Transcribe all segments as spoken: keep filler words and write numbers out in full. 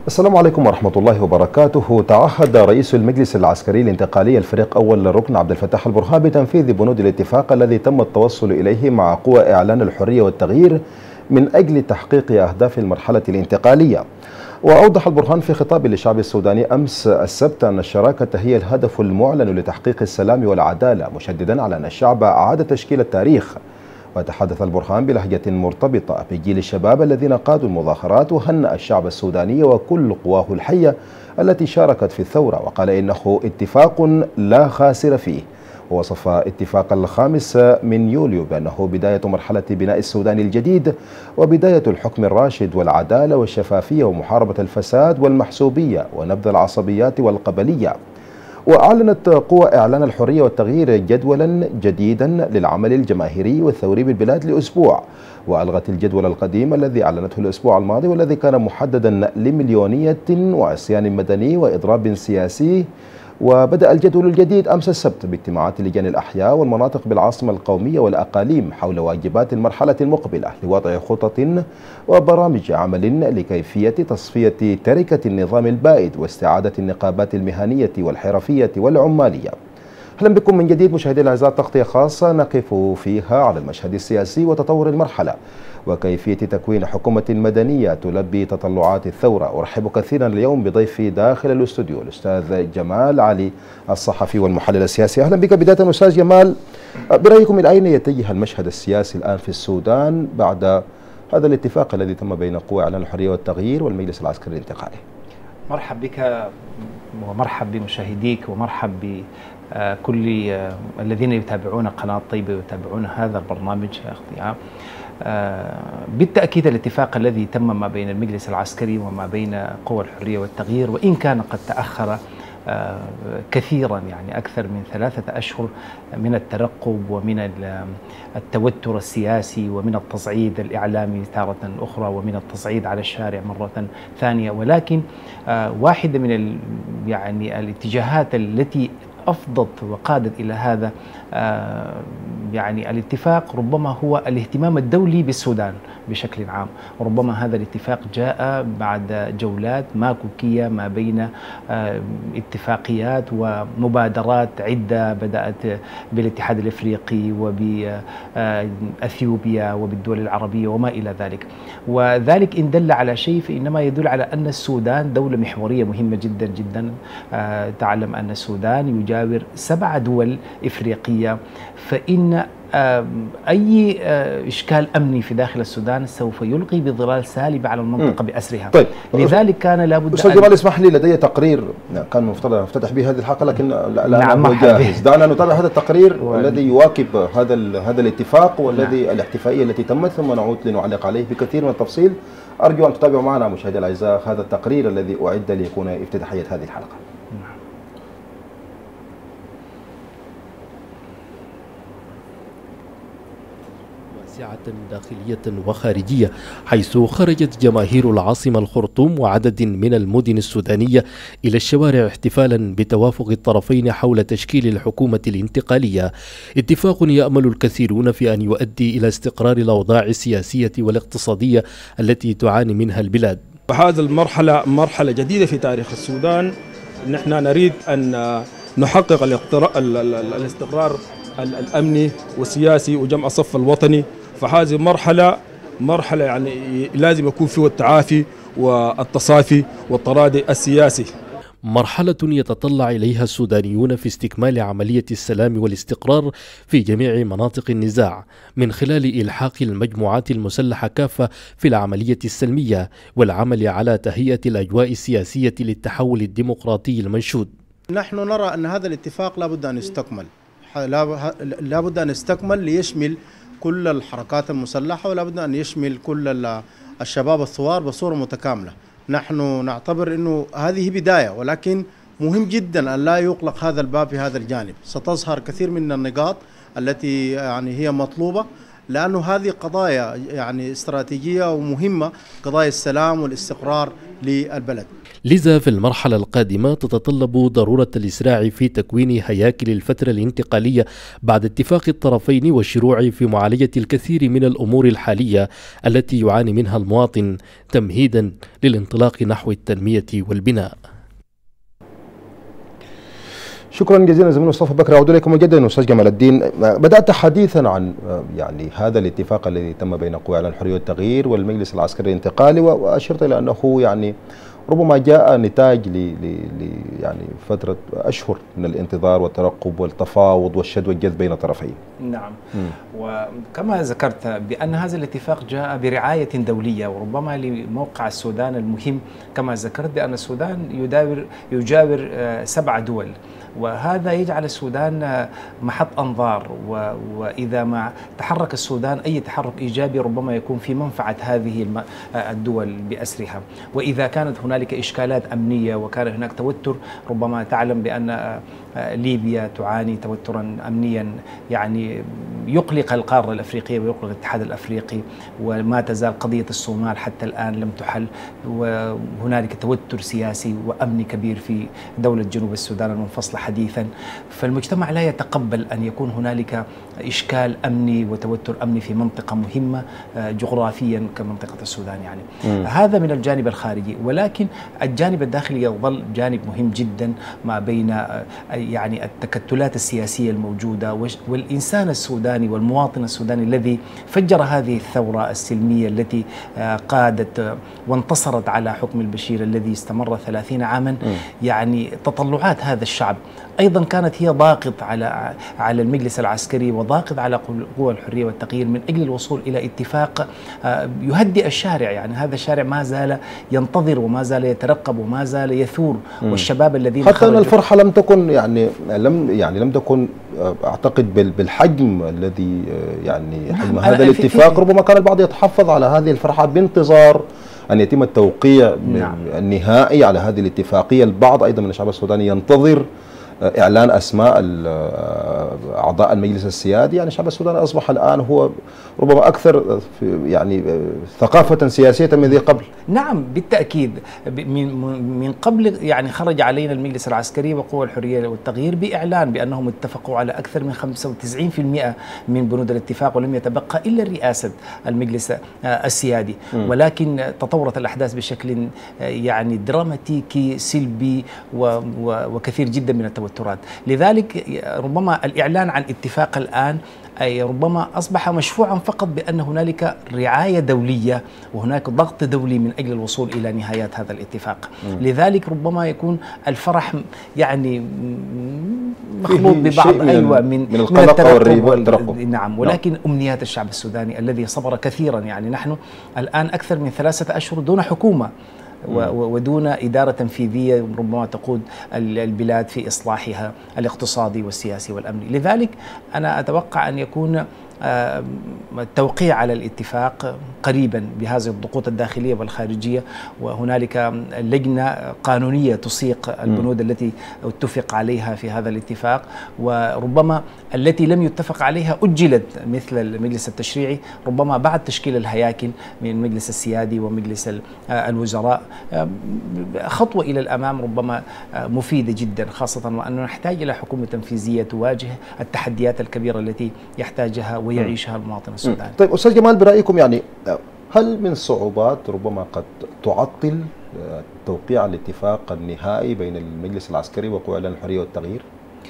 السلام عليكم ورحمة الله وبركاته. تعهد رئيس المجلس العسكري الانتقالي الفريق أول ركن عبد الفتاح البرهان بتنفيذ بنود الاتفاق الذي تم التوصل إليه مع قوى إعلان الحرية والتغيير من أجل تحقيق أهداف المرحلة الانتقالية. وأوضح البرهان في خطاب للشعب السوداني أمس السبت أن الشراكة هي الهدف المعلن لتحقيق السلام والعدالة، مشددا على أن الشعب أعاد تشكيل التاريخ. وتحدث البرهان بلهجة مرتبطة بجيل الشباب الذين قادوا المظاهرات، وهنأ الشعب السوداني وكل قواه الحية التي شاركت في الثورة، وقال إنه اتفاق لا خاسر فيه. ووصف اتفاق الخامس من يوليو بأنه بداية مرحلة بناء السودان الجديد، وبداية الحكم الراشد والعدالة والشفافية ومحاربة الفساد والمحسوبية ونبذ العصبيات والقبلية. وأعلنت قوى إعلان الحرية والتغيير جدولا جديدا للعمل الجماهيري والثوري بالبلاد لأسبوع، وألغت الجدول القديم الذي أعلنته الأسبوع الماضي والذي كان محددا لمليونية وعصيان مدني وإضراب سياسي. وبدأ الجدول الجديد أمس السبت باجتماعات لجان الأحياء والمناطق بالعاصمة القومية والأقاليم حول واجبات المرحلة المقبلة لوضع خطط وبرامج عمل لكيفية تصفية تركة النظام البائد واستعادة النقابات المهنية والحرفية والعمالية. أهلا بكم من جديد مشاهدي الأعزاء، تغطية خاصة نقف فيها على المشهد السياسي وتطور المرحلة وكيفية تكوين حكومة مدنية تلبي تطلعات الثورة. أرحب كثيرا اليوم بضيفي داخل الاستوديو الأستاذ جمال علي الصحفي والمحلل السياسي. أهلا بك. بداية أستاذ جمال، برأيكم إلى أين يتجه المشهد السياسي الآن في السودان بعد هذا الاتفاق الذي تم بين قوى إعلان الحرية والتغيير والمجلس العسكري الانتقالي؟ مرحب بك ومرحب بمشاهديك ومرحب بكل الذين يتابعون قناة طيبة ويتابعون هذا البرنامج يا أخي. بالتأكيد الاتفاق الذي تم ما بين المجلس العسكري وما بين قوى الحرية والتغيير، وإن كان قد تأخر كثيرا، يعني أكثر من ثلاثة أشهر من الترقب ومن التوتر السياسي ومن التصعيد الإعلامي تارة أخرى ومن التصعيد على الشارع مرة ثانية، ولكن واحدة من يعني الاتجاهات التي أفضت وقادت إلى هذا يعني الاتفاق ربما هو الاهتمام الدولي بالسودان بشكل عام. وربما هذا الاتفاق جاء بعد جولات ماكوكية ما بين اتفاقيات ومبادرات عدة بدأت بالاتحاد الإفريقي وبأثيوبيا وبالدول العربية وما إلى ذلك. وذلك إن دل على شيء فإنما يدل على أن السودان دولة محورية مهمة جدا جدا. تعلم أن السودان يجاور سبع دول إفريقية، فإن أي إشكال أمني في داخل السودان سوف يلقي بظلال سالب على المنطقة بأسرها. طيب، لذلك كان لابد. أستاذ جمال اسمح لي، لدي تقرير كان مفترض أن نفتتح به هذه الحلقة لكن لا نعم هو جاهز. دعنا نتابع هذا التقرير و... الذي يواكب هذا هذا الاتفاق والذي نعم. الاحتفائية التي تمت، ثم نعود لنعلق عليه بكثير من التفصيل. أرجو أن تتابعوا معنا مشاهدي الأعزاء هذا التقرير الذي أعد ليكون افتتاحية هذه الحلقة. داخلية وخارجية، حيث خرجت جماهير العاصمة الخرطوم وعدد من المدن السودانية إلى الشوارع احتفالا بتوافق الطرفين حول تشكيل الحكومة الانتقالية. اتفاق يأمل الكثيرون في أن يؤدي إلى استقرار الأوضاع السياسية والاقتصادية التي تعاني منها البلاد. هذه المرحلة مرحلة جديدة في تاريخ السودان. نحن نريد أن نحقق الاستقرار الأمني والسياسي وجمع الصف الوطني. فهذه مرحلة مرحلة يعني لازم يكون فيها التعافي والتصافي والتراضي السياسي. مرحلة يتطلع إليها السودانيون في استكمال عملية السلام والاستقرار في جميع مناطق النزاع من خلال إلحاق المجموعات المسلحة كافة في العملية السلمية والعمل على تهيئة الأجواء السياسية للتحول الديمقراطي المنشود. نحن نرى أن هذا الاتفاق لا بد أن يستكمل، لا بد أن يستكمل ليشمل كل الحركات المسلحة، ولا بد أن يشمل كل الشباب الثوار بصورة متكاملة. نحن نعتبر أنه هذه بداية، ولكن مهم جدا أن لا يغلق هذا الباب في هذا الجانب. ستظهر كثير من النقاط التي يعني هي مطلوبة لأنه هذه قضايا يعني استراتيجية ومهمة، قضايا السلام والاستقرار للبلد. لذا في المرحلة القادمة تتطلب ضرورة الإسراع في تكوين هياكل الفترة الانتقالية بعد اتفاق الطرفين والشروع في معالجة الكثير من الأمور الحالية التي يعاني منها المواطن تمهيدا للانطلاق نحو التنمية والبناء. شكرا جزيلا زميلي مصطفى بكر. أعود إليكم مجددا أستاذ جمال الدين. بدأت حديثا عن يعني هذا الاتفاق الذي تم بين قوى إعلان الحرية والتغيير والمجلس العسكري الانتقالي، وأشرت إلى أنه يعني ربما جاء نتاج ل يعني فترة أشهر من الانتظار والترقب والتفاوض والشد والجذب بين الطرفين. نعم، م. وكما ذكرت بأن هذا الاتفاق جاء برعاية دولية وربما لموقع السودان المهم، كما ذكرت بأن السودان يداور يجاور سبع دول، وهذا يجعل السودان محط أنظار، وإذا ما تحرك السودان أي تحرك إيجابي ربما يكون في منفعة هذه الدول بأسرها. وإذا كانت هنالك إشكالات أمنية وكان هناك توتر، ربما تعلم بأن ليبيا تعاني توترا أمنيا يعني يقلق القارة الأفريقية ويقلق الاتحاد الأفريقي، وما تزال قضية الصومال حتى الآن لم تحل، وهنالك توتر سياسي وأمني كبير في دولة جنوب السودان المنفصلة حديثا. فالمجتمع لا يتقبل أن يكون هنالك إشكال أمني وتوتر أمني في منطقة مهمة جغرافيا كمنطقة السودان يعني. م. هذا من الجانب الخارجي، ولكن الجانب الداخلي يظل جانب مهم جدا ما بين يعني التكتلات السياسية الموجودة والإنسان السوداني والمواطن السوداني الذي فجر هذه الثورة السلمية التي قادت وانتصرت على حكم البشير الذي استمر ثلاثين عاما. م. يعني تطلعات هذا الشعب أيضا كانت هي ضاغط على على المجلس العسكري وضاغط على قوى الحرية والتغيير من أجل الوصول إلى اتفاق يهدئ الشارع. يعني هذا الشارع ما زال ينتظر وما زال يترقب وما زال يثور. م. والشباب الذين حتى أن الفرحة لم تكن يعني لم يعني لم تكن أعتقد بالحجم الذي يعني حجم هذا الاتفاق. ربما كان البعض يتحفظ على هذه الفرحة بانتظار أن يتم التوقيع نعم. النهائي على هذه الاتفاقية. البعض أيضا من الشعب السوداني ينتظر إعلان أسماء أعضاء المجلس السيادي. يعني الشعب السوداني أصبح الآن هو ربما أكثر يعني ثقافة سياسية من ذي قبل. نعم بالتأكيد. من من قبل يعني خرج علينا المجلس العسكري وقوى الحرية والتغيير بإعلان بأنهم اتفقوا على أكثر من خمسة وتسعين بالمئة من بنود الاتفاق، ولم يتبقى إلا رئاسة المجلس السيادي. م. ولكن تطورت الأحداث بشكل يعني دراماتيكي سلبي وكثير جدا من التوترات. لذلك ربما الإعلان عن اتفاق الآن أي ربما أصبح مشفوعا فقط بأن هنالك رعاية دولية وهناك ضغط دولي من أجل الوصول إلى نهايات هذا الاتفاق. م. لذلك ربما يكون الفرح يعني مخلوط ببعض من أيوة من, من القلق والريبة والترقب. نعم، ولكن نعم. أمنيات الشعب السوداني الذي صبر كثيرا. يعني نحن الآن أكثر من ثلاثة أشهر دون حكومة ودون إدارة تنفيذية ربما تقود البلاد في إصلاحها الاقتصادي والسياسي والأمني. لذلك أنا أتوقع أن يكون التوقيع على الاتفاق قريبا بهذه الضغوط الداخلية والخارجية، وهنالك لجنة قانونية تسيق البنود التي اتفق عليها في هذا الاتفاق، وربما التي لم يتفق عليها أجلت مثل المجلس التشريعي ربما بعد تشكيل الهياكل من المجلس السيادي ومجلس الوزراء. خطوة إلى الأمام ربما مفيدة جدا، خاصة وأننا نحتاج إلى حكومة تنفيذية تواجه التحديات الكبيرة التي يحتاجها ويعيشها المواطن السوداني. طيب أستاذ جمال، برأيكم يعني هل من صعوبات ربما قد تعطل توقيع الاتفاق النهائي بين المجلس العسكري وقوى إعلان الحرية والتغيير؟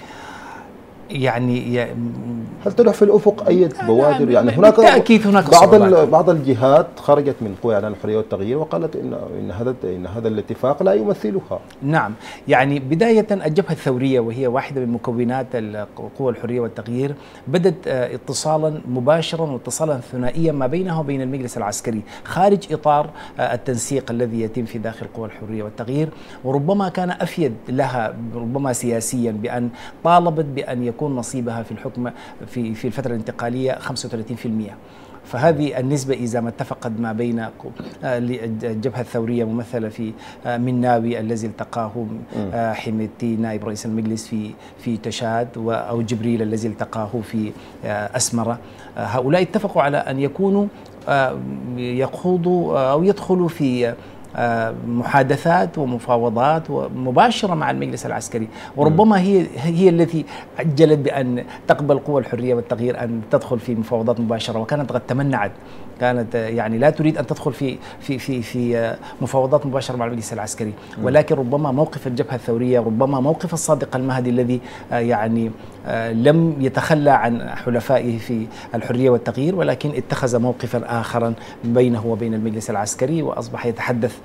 يعني هل تلوح في الافق اي بوادر؟ يعني هناك بالتاكيد هناك بعض بعض الجهات خرجت من قوى اعلان الحريه والتغيير وقالت ان ان هذا ان هذا الاتفاق لا يمثلها. نعم، يعني بدايه الجبهه الثوريه وهي واحده من مكونات قوى الحريه والتغيير بدت اتصالا مباشرا واتصالا ثنائيا ما بينها وبين المجلس العسكري خارج اطار التنسيق الذي يتم في داخل قوى الحريه والتغيير، وربما كان افيد لها ربما سياسيا بان طالبت بان يكون يكون نصيبها في الحكم في في الفترة الانتقالية خمسة وثلاثين بالمئة. فهذه النسبة إذا ما اتفقت ما بين الجبهة الثورية ممثلة في مناوي الذي التقاه حميدتي نائب رئيس المجلس في في تشاد، أو جبريل الذي التقاه في أسمرة، هؤلاء اتفقوا على أن يكونوا يخوضوا أو يدخلوا في محادثات ومفاوضات مباشرة مع المجلس العسكري، وربما هي هي التي عجلت بأن تقبل قوى الحرية والتغيير أن تدخل في مفاوضات مباشرة، وكانت قد تمنعت، كانت يعني لا تريد أن تدخل في في في في مفاوضات مباشرة مع المجلس العسكري، ولكن ربما موقف الجبهة الثورية، ربما موقف الصادق المهدي الذي يعني لم يتخلى عن حلفائه في الحرية والتغيير، ولكن اتخذ موقفا آخرا بينه وبين المجلس العسكري، وأصبح يتحدث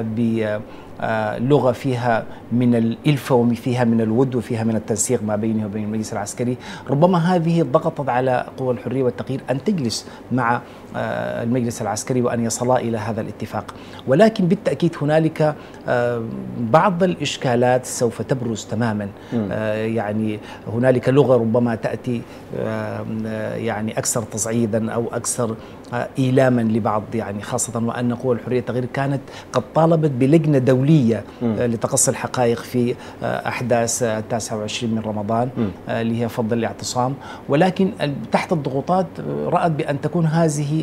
بلغة فيها من الإلفة وفيها من الود وفيها من التنسيق ما بينه وبين المجلس العسكري. ربما هذه ضغطت على قوى الحرية والتغيير أن تجلس مع المجلس العسكري وأن يصلا إلى هذا الاتفاق، ولكن بالتأكيد هنالك بعض الإشكالات سوف تبرز تماما. يعني هنالك لغة ربما تأتي يعني أكثر تصعيدا أو أكثر إيلاما لبعض، يعني خاصة وأن قوى الحرية والتغيير كانت قد طالبت بلجنة دولية لتقصي الحقائق في أحداث التاسع والعشرين من رمضان اللي هي فض الاعتصام، ولكن تحت الضغوطات رأت بأن تكون هذه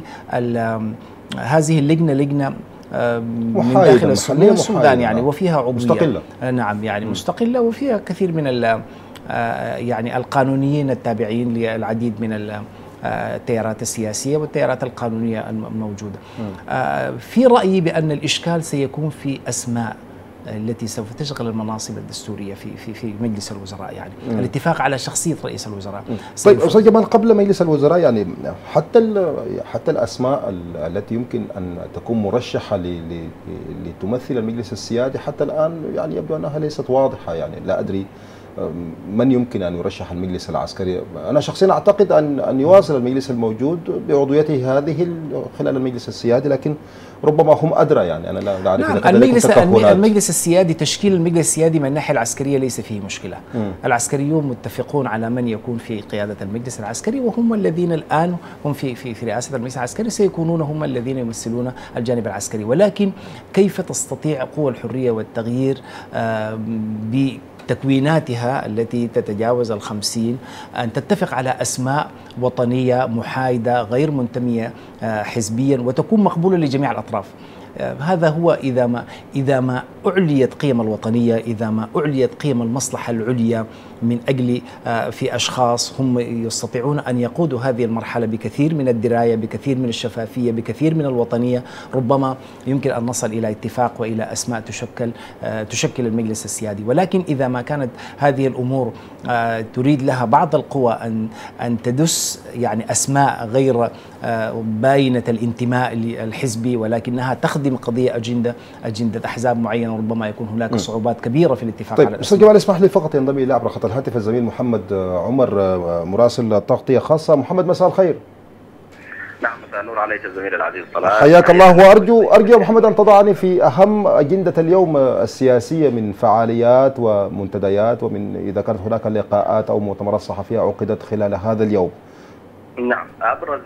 هذه اللجنة لجنة من داخل السودان يعني، وفيها عضوية مستقلة. نعم يعني مستقلة، وفيها كثير من ال يعني القانونيين التابعين للعديد من التيارات السياسية والتيارات القانونية الموجودة. في رأيي بأن الإشكال سيكون في أسماء التي سوف تشغل المناصب الدستورية في في في مجلس الوزراء، يعني مم. الاتفاق على شخصية رئيس الوزراء. طيب أستاذ جمال، قبل مجلس الوزراء يعني حتى حتى الأسماء التي يمكن أن تكون مرشحة لتمثل المجلس السيادي حتى الآن يعني يبدو أنها ليست واضحة، يعني لا أدري من يمكن أن يرشح المجلس العسكري. أنا شخصيا أعتقد أن أن يواصل المجلس الموجود بعضويته هذه خلال المجلس السيادي، لكن ربما هم أدرى، يعني أنا لا أعرف. نعم، المجلس المجلس السيادي، تشكيل المجلس السيادي من الناحية العسكرية ليس فيه مشكلة. م. العسكريون متفقون على من يكون في قيادة المجلس العسكري، وهم الذين الآن هم في في في رئاسة المجلس العسكري سيكونون هم الذين يمثلون الجانب العسكري، ولكن كيف تستطيع قوى الحرية والتغيير ب تكويناتها التي تتجاوز الخمسين أن تتفق على أسماء وطنية محايدة غير منتمية حزبيا وتكون مقبولة لجميع الأطراف؟ هذا هو إذا ما إذا ما أعليت قيم الوطنية، إذا ما أعليت قيم المصلحة العليا من أجل في أشخاص هم يستطيعون أن يقودوا هذه المرحلة بكثير من الدراية، بكثير من الشفافية، بكثير من الوطنية، ربما يمكن أن نصل إلى اتفاق وإلى أسماء تشكل تشكل المجلس السيادي. ولكن إذا ما كانت هذه الأمور تريد لها بعض القوى أن أن تدس يعني أسماء غير باينة الانتماء الحزبي، ولكنها تخدم قضية أجندة أجندة أحزاب معينة، ربما يكون هناك صعوبات كبيرة في الاتفاق. طيب على أستاذ جمال، اسمح لي فقط ينضم إلى عبر خط الهاتف الزميل محمد عمر مراسل تغطية خاصة. محمد، مساء الخير. نعم، مساء النور عليك الزميل العزيز صلاح. حياك الله، وأرجو أرجو يا محمد أن تضعني في أهم أجندة اليوم السياسية من فعاليات ومنتديات، ومن إذا كانت هناك لقاءات أو مؤتمرات صحفية عقدت خلال هذا اليوم. نعم، أبرز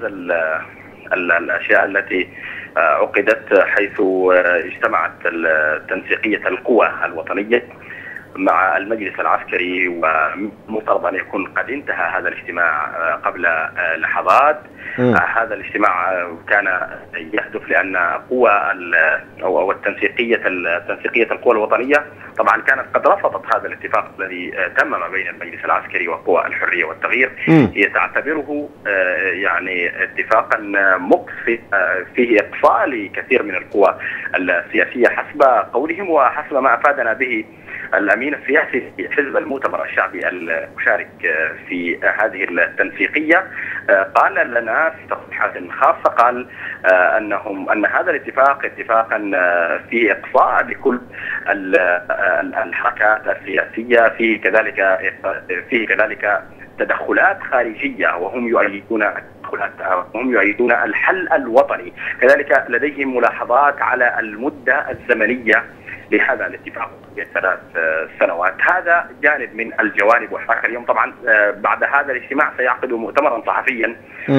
الأشياء التي عقدت حيث اجتمعت تنسيقية القوى الوطنية مع المجلس العسكري، ومفترض أن يكون قد انتهى هذا الاجتماع قبل لحظات. م. هذا الاجتماع كان يهدف لأن قوى أو التنسيقية تنسيقية القوى الوطنية طبعا كانت قد رفضت هذا الاتفاق الذي تم ما بين المجلس العسكري وقوى الحرية والتغيير. م. هي تعتبره يعني اتفاقا مقصي فيه إقصاء لكثير من القوى السياسية حسب قولهم، وحسب ما أفادنا به الأمين السياسي في حزب المؤتمر الشعبي المشارك في هذه التنسيقية. قال لنا في تصريحات خاصة، قال أنهم أن هذا الاتفاق اتفاقا فيه إقصاء لكل الحركات السياسية، فيه كذلك فيه كذلك تدخلات خارجية، وهم يؤيدون وهم يؤيدون الحل الوطني. كذلك لديهم ملاحظات على المدة الزمنية لهذا الاتفاق في ثلاث سنوات. هذا جانب من الجوانب. وحضرتك اليوم طبعا بعد هذا الاجتماع سيعقد مؤتمرا صحفيا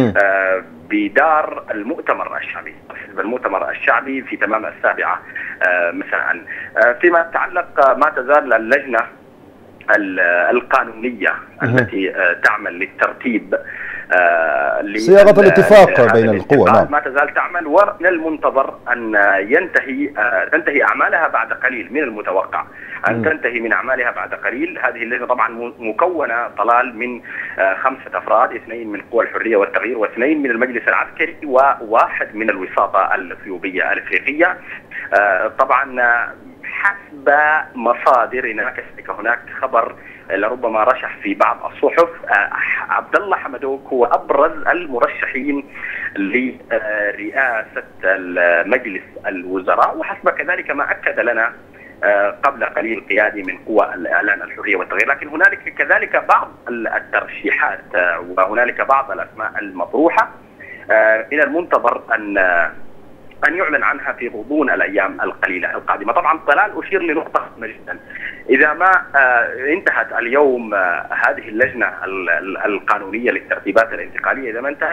بدار المؤتمر الشعبي، حزب المؤتمر الشعبي في تمام السابعة مساء. فيما يتعلق ما تزال اللجنة القانونية التي تعمل للترتيب صياغة الاتفاق بين القوى، نعم، ما تزال تعمل، ومن المنتظر أن ينتهي تنتهي أعمالها بعد قليل، من المتوقع أن تنتهي من أعمالها بعد قليل. هذه اللجنة طبعا مكونة طلال من خمسة أفراد، اثنين من قوى الحرية والتغيير، واثنين من المجلس العسكري، وواحد من الوساطة الإثيوبية الإفريقية. طبعا حسب مصادرنا هناك خبر لربما رشح في بعض الصحف، عبد الله حمدوك هو ابرز المرشحين لرئاسه مجلس الوزراء، وحسب كذلك ما اكد لنا قبل قليل قيادي من قوى الاعلان الحريه والتغيير. لكن هنالك كذلك بعض الترشيحات وهنالك بعض الاسماء المطروحه من المنتظر ان أن يعلن عنها في غضون الأيام القليلة القادمة. طبعا طلال أشير لنقطة مهمة جدا، إذا ما انتهت اليوم هذه اللجنة القانونية للترتيبات الانتقالية، إذا ما انتهت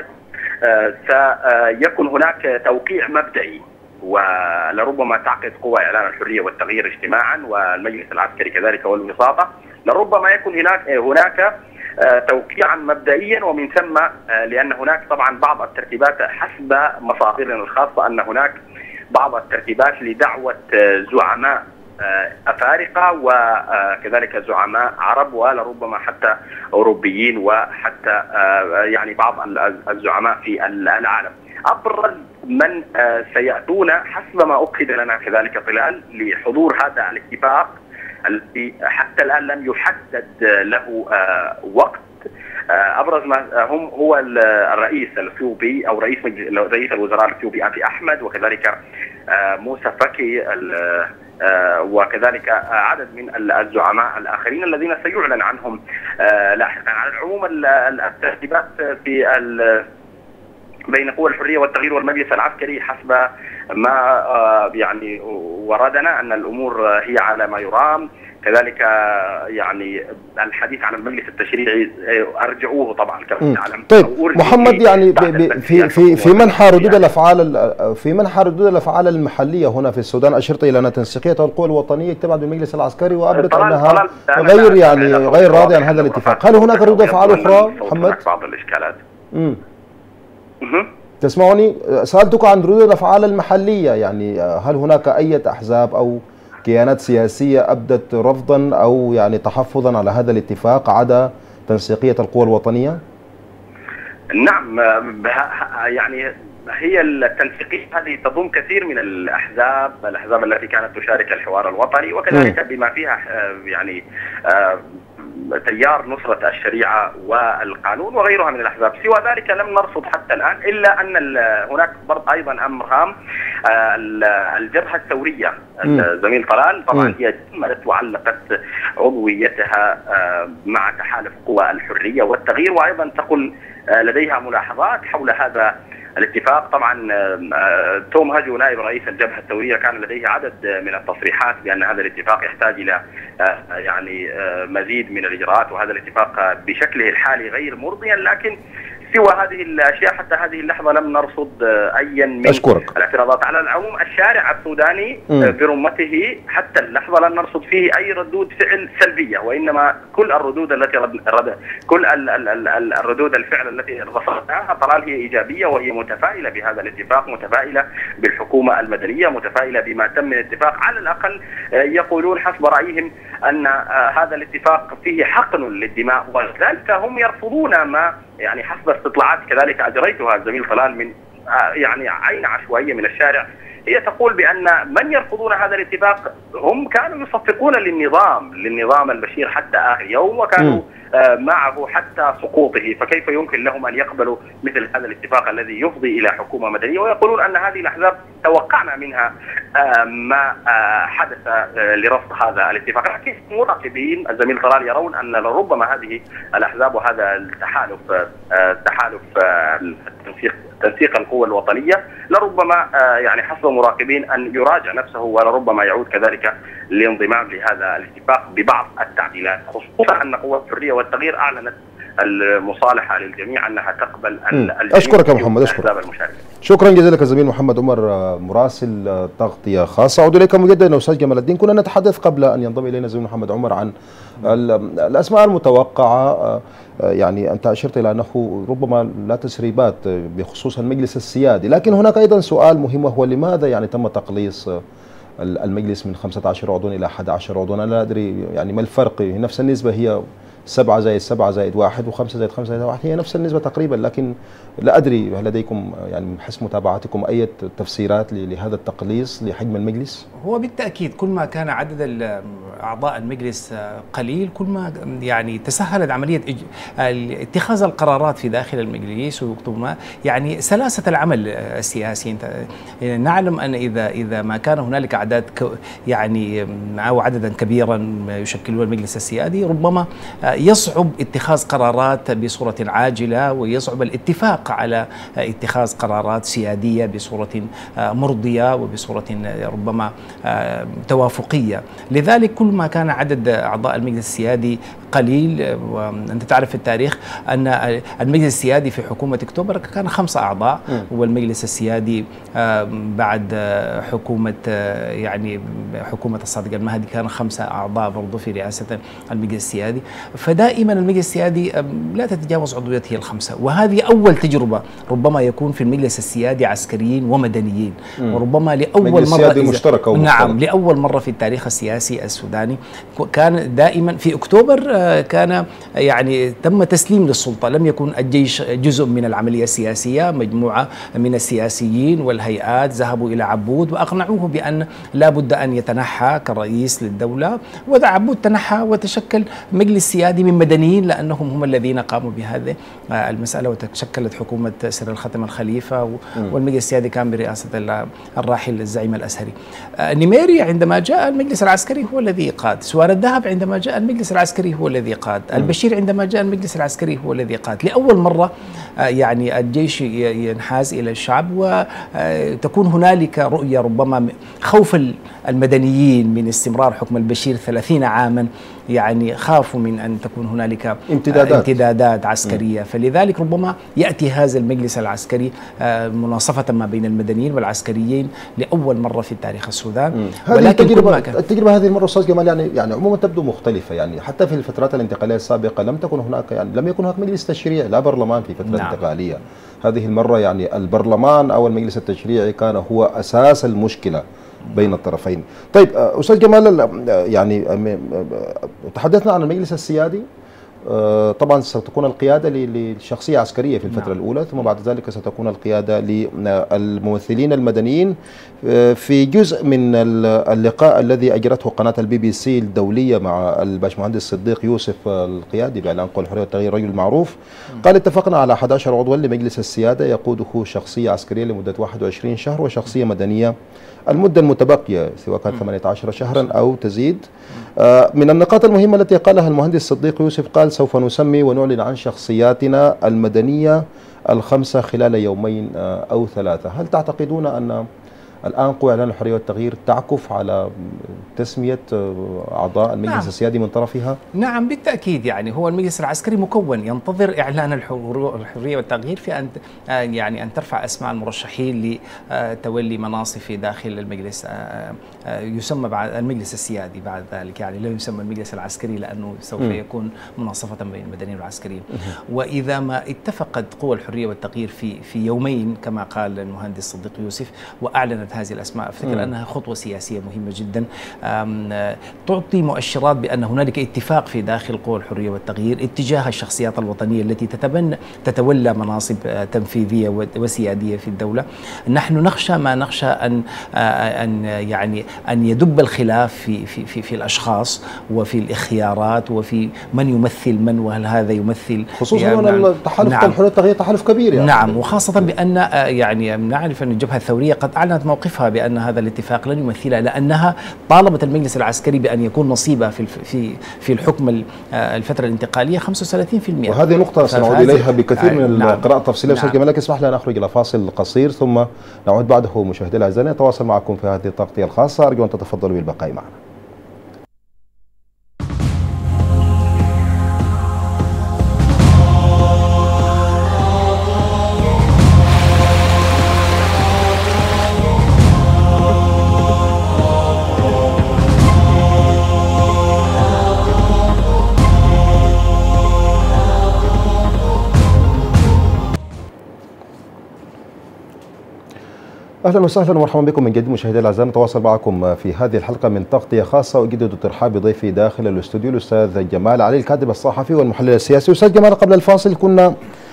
سيكون هناك توقيع مبدئي، ولربما تعقد قوى إعلان الحرية والتغيير اجتماعا والمجلس العسكري كذلك والوساطة، لربما يكون هناك هناك توقيعا مبدئيا، ومن ثم لأن هناك طبعا بعض الترتيبات حسب مصادرنا الخاصة أن هناك بعض الترتيبات لدعوة زعماء أفارقة وكذلك زعماء عرب ولربما حتى أوروبيين وحتى يعني بعض الزعماء في العالم. أبرز من سيأتون حسب ما أكد لنا كذلك طلال لحضور هذا الاتفاق الذي حتى الآن لم يحدد له وقت، أبرز ما هم هو الرئيس الإثيوبي أو رئيس رئيس الوزراء الإثيوبي أبي أحمد، وكذلك موسى فكي، وكذلك عدد من الزعماء الآخرين الذين سيعلن عنهم لاحقا. على العموم الترتيبات في بين قوى الحرية والتغيير والمجلس العسكري حسب ما يعني وردنا أن الأمور هي على ما يرام. كذلك يعني الحديث عن المجلس التشريعي أرجعوه طبعا كما تعلم. طيب محمد، يعني في في في منحى ردود الأفعال في منحى ردود الأفعال المحلية هنا في السودان، أشرت إلى أن تنسيقية القوى الوطنية اتبعت بالمجلس العسكري وأبدت أنها غير يعني غير راضية عن هذا الاتفاق. هل هناك ردود أفعال أخرى محمد؟ بعض الإشكالات. امم تسمعني؟ سألتك عن ردود الأفعال المحلية، يعني هل هناك أي أحزاب أو كيانات سياسية أبدت رفضا أو يعني تحفظا على هذا الاتفاق عدا تنسيقية القوى الوطنية؟ نعم، يعني هي التنسيقية هذه تضم كثير من الأحزاب الأحزاب التي كانت تشارك الحوار الوطني، وكذلك بما فيها يعني تيار نصرة الشريعة والقانون وغيرها من الأحزاب. سوى ذلك لم نرصد حتى الآن، إلا أن هناك برضه أيضا أمر هام، الجبهة الثورية الزميل طلال طبعا هي جملت وعلقت عضويتها مع تحالف قوى الحرية والتغيير، وأيضا تقول لديها ملاحظات حول هذا الاتفاق. طبعا توم هاجو نائب رئيس الجبهة الثورية كان لديه عدد من التصريحات بأن هذا الاتفاق يحتاج إلى يعني مزيد من الإجراءات، وهذا الاتفاق بشكله الحالي غير مرضيا. لكن سوى هذه الأشياء حتى هذه اللحظة لم نرصد أيا من أشكرك. الاعتراضات. على العموم الشارع السوداني م. برمته حتى اللحظة لم نرصد فيه أي ردود فعل سلبية، وإنما كل الردود التي رد رد كل ال ال ال الردود الفعل التي رصدناها طلال هي إيجابية، وهي متفائلة بهذا الاتفاق، متفائلة بالحكومة المدنية، متفائلة بما تم من الاتفاق. على الأقل يقولون حسب رأيهم أن هذا الاتفاق فيه حقن للدماء، ولذلك هم يرفضون ما يعني حسب استطلاعات كذلك أجريتها الزميل طلال من يعني عين عشوائية من الشارع، هي تقول بأن من يرفضون هذا الاتفاق هم كانوا يصفقون للنظام للنظام البشير حتى آخر يوم، وكانوا معه حتى سقوطه، فكيف يمكن لهم أن يقبلوا مثل هذا الاتفاق الذي يفضي إلى حكومة مدنية؟ ويقولون أن هذه الأحزاب توقعنا منها ما حدث لرفض هذا الاتفاق، لكن مراقبين الزميل طلال يرون أن لربما هذه الأحزاب وهذا التحالف تحالف التنسيق تنسيق القوى الوطنية لربما يعني حسب مراقبين أن يراجع نفسه، ولربما يعود كذلك للانضمام لهذا الاتفاق ببعض التعديلات، خصوصا أن قوى الحرية والتغيير أعلنت المصالحة للجميع أنها تقبل الجميع. أشكرك يا محمد، أشكرك. شكرا جزيلا لك الزميل محمد عمر مراسل تغطية خاصة. أعود إليك مجددا أستاذ جمال الدين. كنا نتحدث قبل أن ينضم إلينا الزميل محمد عمر عن الأسماء المتوقعة، يعني أنت أشرت إلى أنه ربما لا تسريبات بخصوص المجلس السيادي، لكن هناك أيضا سؤال مهم وهو لماذا يعني تم تقليص المجلس من خمسة عشر عضوا إلى أحد عشر عضوا؟ أنا لا أدري يعني ما الفرق، نفس النسبة هي سبعة زائد سبعة زائد واحد وخمسة زائد خمسة زائد واحد، هي نفس النسبة تقريبا، لكن لا أدري هل لديكم يعني حسب متابعتكم أي تفسيرات لهذا التقليص لحجم المجلس؟ هو بالتأكيد كل ما كان عدد أعضاء المجلس قليل كل ما يعني تسهلت عملية اتخاذ القرارات في داخل المجلس، ويكتب يعني سلاسة العمل السياسي. نعلم أن إذا إذا ما كان هنالك أعداد يعني أو عددا كبيرا يشكلون المجلس السيادي ربما يصعب اتخاذ قرارات بصورة عاجلة، ويصعب الاتفاق على اتخاذ قرارات سيادية بصورة مرضية وبصورة ربما توافقية. لذلك كل ما كان عدد أعضاء المجلس السيادي قليل، وأنت تعرف في التاريخ أن المجلس السيادي في حكومة أكتوبر كان خمسة أعضاء، والمجلس السيادي بعد حكومة يعني حكومة الصادق المهدي كان خمسة أعضاء برضو في رئاسة المجلس السيادي. فدائما المجلس السيادي لا تتجاوز عضويته الخمسة، وهذه أول تجربة ربما يكون في المجلس السيادي عسكريين ومدنيين، م. وربما لأول مرة مشترك نعم مشترك. لأول مرة في التاريخ السياسي السوداني كان دائما في أكتوبر كان يعني تم تسليم للسلطة، لم يكن الجيش جزء من العملية السياسية، مجموعة من السياسيين والهيئات ذهبوا إلى عبود وأقنعوه بأن لا بد أن يتنحى كرئيس للدولة، وإذا عبود تنحى وتشكل مجلس سيادي من مدنيين لأنهم هم الذين قاموا بهذه المسألة، وتشكلت حكومة سر الختم الخليفة، والمجلس السيادي كان برئاسة الراحل الزعيم الأزهري. نميري عندما جاء المجلس العسكري هو الذي قاد، سوار الذهب عندما جاء المجلس العسكري هو الذي قاد، البشير عندما جاء المجلس العسكري هو الذي قاد. لأول مرة يعني الجيش ينحاز إلى الشعب، وتكون هنالك رؤية ربما خوف المدنيين من استمرار حكم البشير ثلاثين عاما، يعني خافوا من أن تكون هنالك امتدادات, امتدادات عسكرية، فلذلك ربما يأتي هذا المجلس العسكري مناصفة ما بين المدنيين والعسكريين لأول مرة في تاريخ السودان. ولكن التجربة, التجربة هذه المرة أستاذ جمال يعني يعني عموما تبدو مختلفة، يعني حتى في الفترات الانتقالية السابقة لم تكن هناك يعني لم يكن هناك مجلس تشريع لا برلمان في فترة نعم. انتقالية. هذه المرة يعني البرلمان أو المجلس التشريعي كان هو أساس المشكلة بين الطرفين. طيب أستاذ جمال يعني تحدثنا عن المجلس السيادي، طبعا ستكون القيادة لشخصية عسكرية في الفترة نعم. الأولى، ثم بعد ذلك ستكون القيادة للممثلين المدنيين. في جزء من اللقاء الذي أجرته قناة البي بي سي الدولية مع الباشمهندس صديق يوسف القيادي بإعلان قوى الحرية والتغيير رجل معروف، قال اتفقنا على أحد عشر عضوا لمجلس السيادة يقوده شخصية عسكرية لمدة واحد وعشرين شهر وشخصية مدنية المدة المتبقية سواء كانت ثمانية عشر شهرا أو تزيد. من النقاط المهمة التي قالها المهندس صديق يوسف قال سوف نسمي ونعلن عن شخصياتنا المدنية الخمسة خلال يومين أو ثلاثة. هل تعتقدون أن الآن قوى إعلان الحرية والتغيير تعكف على تسمية أعضاء المجلس نعم. السيادي من طرفها؟ نعم بالتأكيد، يعني هو المجلس العسكري مكون ينتظر إعلان الحرية والتغيير في أن يعني أن ترفع أسماء المرشحين لتولي مناصب في داخل المجلس، يسمى بعد المجلس السيادي بعد ذلك، يعني لا يسمى المجلس العسكري لأنه سوف م. يكون مناصفة بين المدنيين والعسكريين. وإذا ما اتفقت قوى الحرية والتغيير في في يومين كما قال المهندس صديق يوسف وأعلنت هذه الأسماء، أفتكر م. أنها خطوة سياسية مهمة جدا. تعطي مؤشرات بأن هنالك اتفاق في داخل قوى الحرية والتغيير اتجاه الشخصيات الوطنية التي تتبنى تتولى مناصب تنفيذية وسيادية في الدولة. نحن نخشى ما نخشى أن أن يعني أن يدب الخلاف في في في, في الأشخاص وفي الخيارات وفي من يمثل من، وهل هذا يمثل خصوصا يعني أن التحالف نعم الحرية والتغيير تحالف كبير يعني. نعم، وخاصة بأن يعني نعرف أن الجبهة الثورية قد أعلنت موقفها بأن هذا الاتفاق لن يمثلها، لأنها طالبت المجلس العسكري بأن يكون نصيبها في في في الحكم الفترة الانتقالية خمسة وثلاثين بالمئة. وهذه نقطة سنعود إليها بكثير من نعم القراءة التفصيلية. أستاذ نعم. جمال لك اسمح لي أن أخرج إلى فاصل قصير ثم نعود بعده. مشاهدينا الأعزاء نتواصل معكم في هذه التغطية الخاصة، أرجو أن تتفضلوا بالبقاء معنا. اهلا وسهلا ومرحبا بكم من جديد مشاهدينا الاعزاء. نتواصل معكم في هذه الحلقه من تغطيه خاصه، واجدد ترحاب بضيفي داخل الاستوديو الاستاذ جمال علي الكاتب الصحفي والمحلل السياسي. استاذ جمال، قبل الفاصل كنا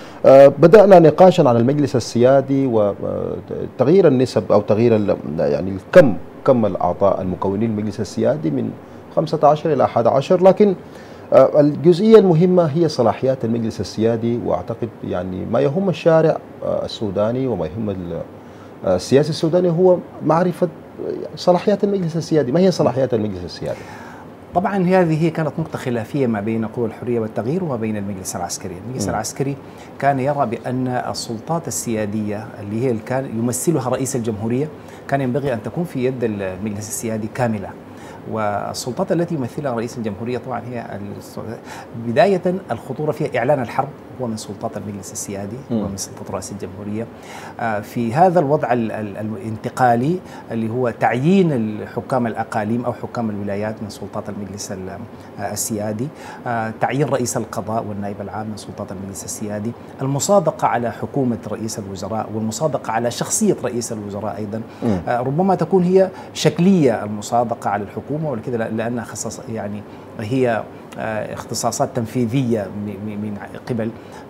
بدانا نقاشا عن المجلس السيادي وتغيير النسب او تغيير يعني الكم كم الاعضاء المكونين المجلس السيادي من خمسة عشر الى أحد عشر، لكن الجزئيه المهمه هي صلاحيات المجلس السيادي، واعتقد يعني ما يهم الشارع السوداني وما يهم السياسي السوداني هو معرفة صلاحيات المجلس السيادي. ما هي صلاحيات المجلس السيادي؟ طبعا هذه كانت نقطة خلافية ما بين قوى الحرية والتغيير وما بين المجلس العسكري. المجلس م. العسكري كان يرى بأن السلطات السيادية اللي هي كان يمثلها رئيس الجمهورية كان ينبغي أن تكون في يد المجلس السيادي كاملة، والسلطات التي يمثلها رئيس الجمهورية طبعا هي بداية الخطورة فيها إعلان الحرب هو من سلطات المجلس السيادي ومن سلطات رئيس الجمهورية. في هذا الوضع الانتقالي اللي هو تعيين الحكام الأقاليم أو حكام الولايات من سلطات المجلس السيادي، تعيين رئيس القضاء والنائب العام من سلطات المجلس السيادي، المصادقة على حكومة رئيس الوزراء والمصادقة على شخصية رئيس الوزراء أيضا م. ربما تكون هي شكلية المصادقة على الحكومة ولكذا لأنها خصص يعني هي اختصاصات تنفيذية من قبل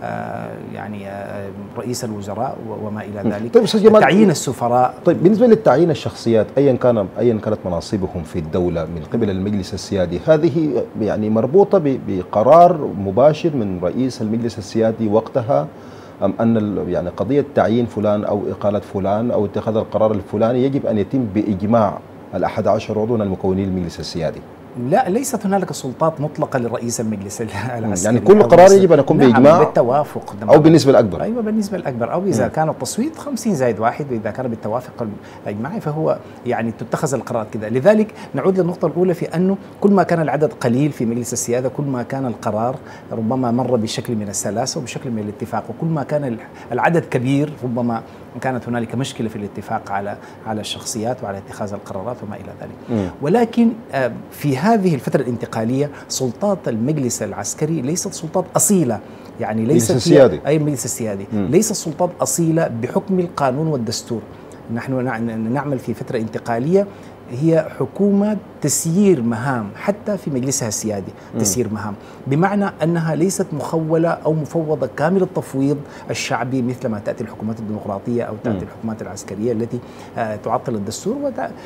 يعني رئيس الوزراء وما إلى ذلك. طيب تعيين السفراء. طيب بالنسبة للتعيين الشخصيات أيا كان أيا كانت مناصبهم في الدولة من قبل المجلس السيادي، هذه يعني مربوطة بقرار مباشر من رئيس المجلس السيادي وقتها، أم أن يعني قضية تعيين فلان أو إقالة فلان أو اتخاذ القرار الفلاني يجب أن يتم بإجماع الأحد عشر عضوا المكونين المجلس السيادي؟ لا، ليست هنالك سلطات مطلقة لرئيس المجلس العسكري. يعني كل قرار يجب أن يكون بإجماع؟ نعم، بالتوافق أو بالنسبة الأكبر؟ أيوة بالنسبة الأكبر، أو إذا م. كان التصويت خمسين زائد واحد، وإذا كان بالتوافق الإجماعي فهو يعني تتخذ القرارات كذا. لذلك نعود للنقطة الأولى في أنه كل ما كان العدد قليل في مجلس السيادة كل ما كان القرار ربما مر بشكل من السلاسة وبشكل من الاتفاق، وكل ما كان العدد كبير ربما كانت هنالك مشكلة في الاتفاق على على الشخصيات وعلى اتخاذ القرارات وما إلى ذلك. م. ولكن في هذه الفترة الانتقالية سلطات المجلس العسكري ليست سلطات أصيلة، يعني ليست السيادي. أي المجلس السيادي م. ليست سلطات أصيلة بحكم القانون والدستور. نحن نعمل في فترة انتقالية هي حكومة تسيير مهام حتى في مجلسها السيادي، تسيير مهام بمعنى أنها ليست مخولة أو مفوضة كامل التفويض الشعبي مثل ما تأتي الحكومات الديمقراطية أو تأتي م. الحكومات العسكرية التي تعطل الدستور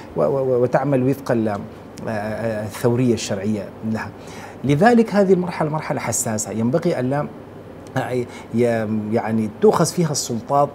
وتعمل وفق الثورية الشرعية لها. لذلك هذه المرحلة مرحلة حساسة ينبغي أن لا يعني تؤخذ فيها السلطات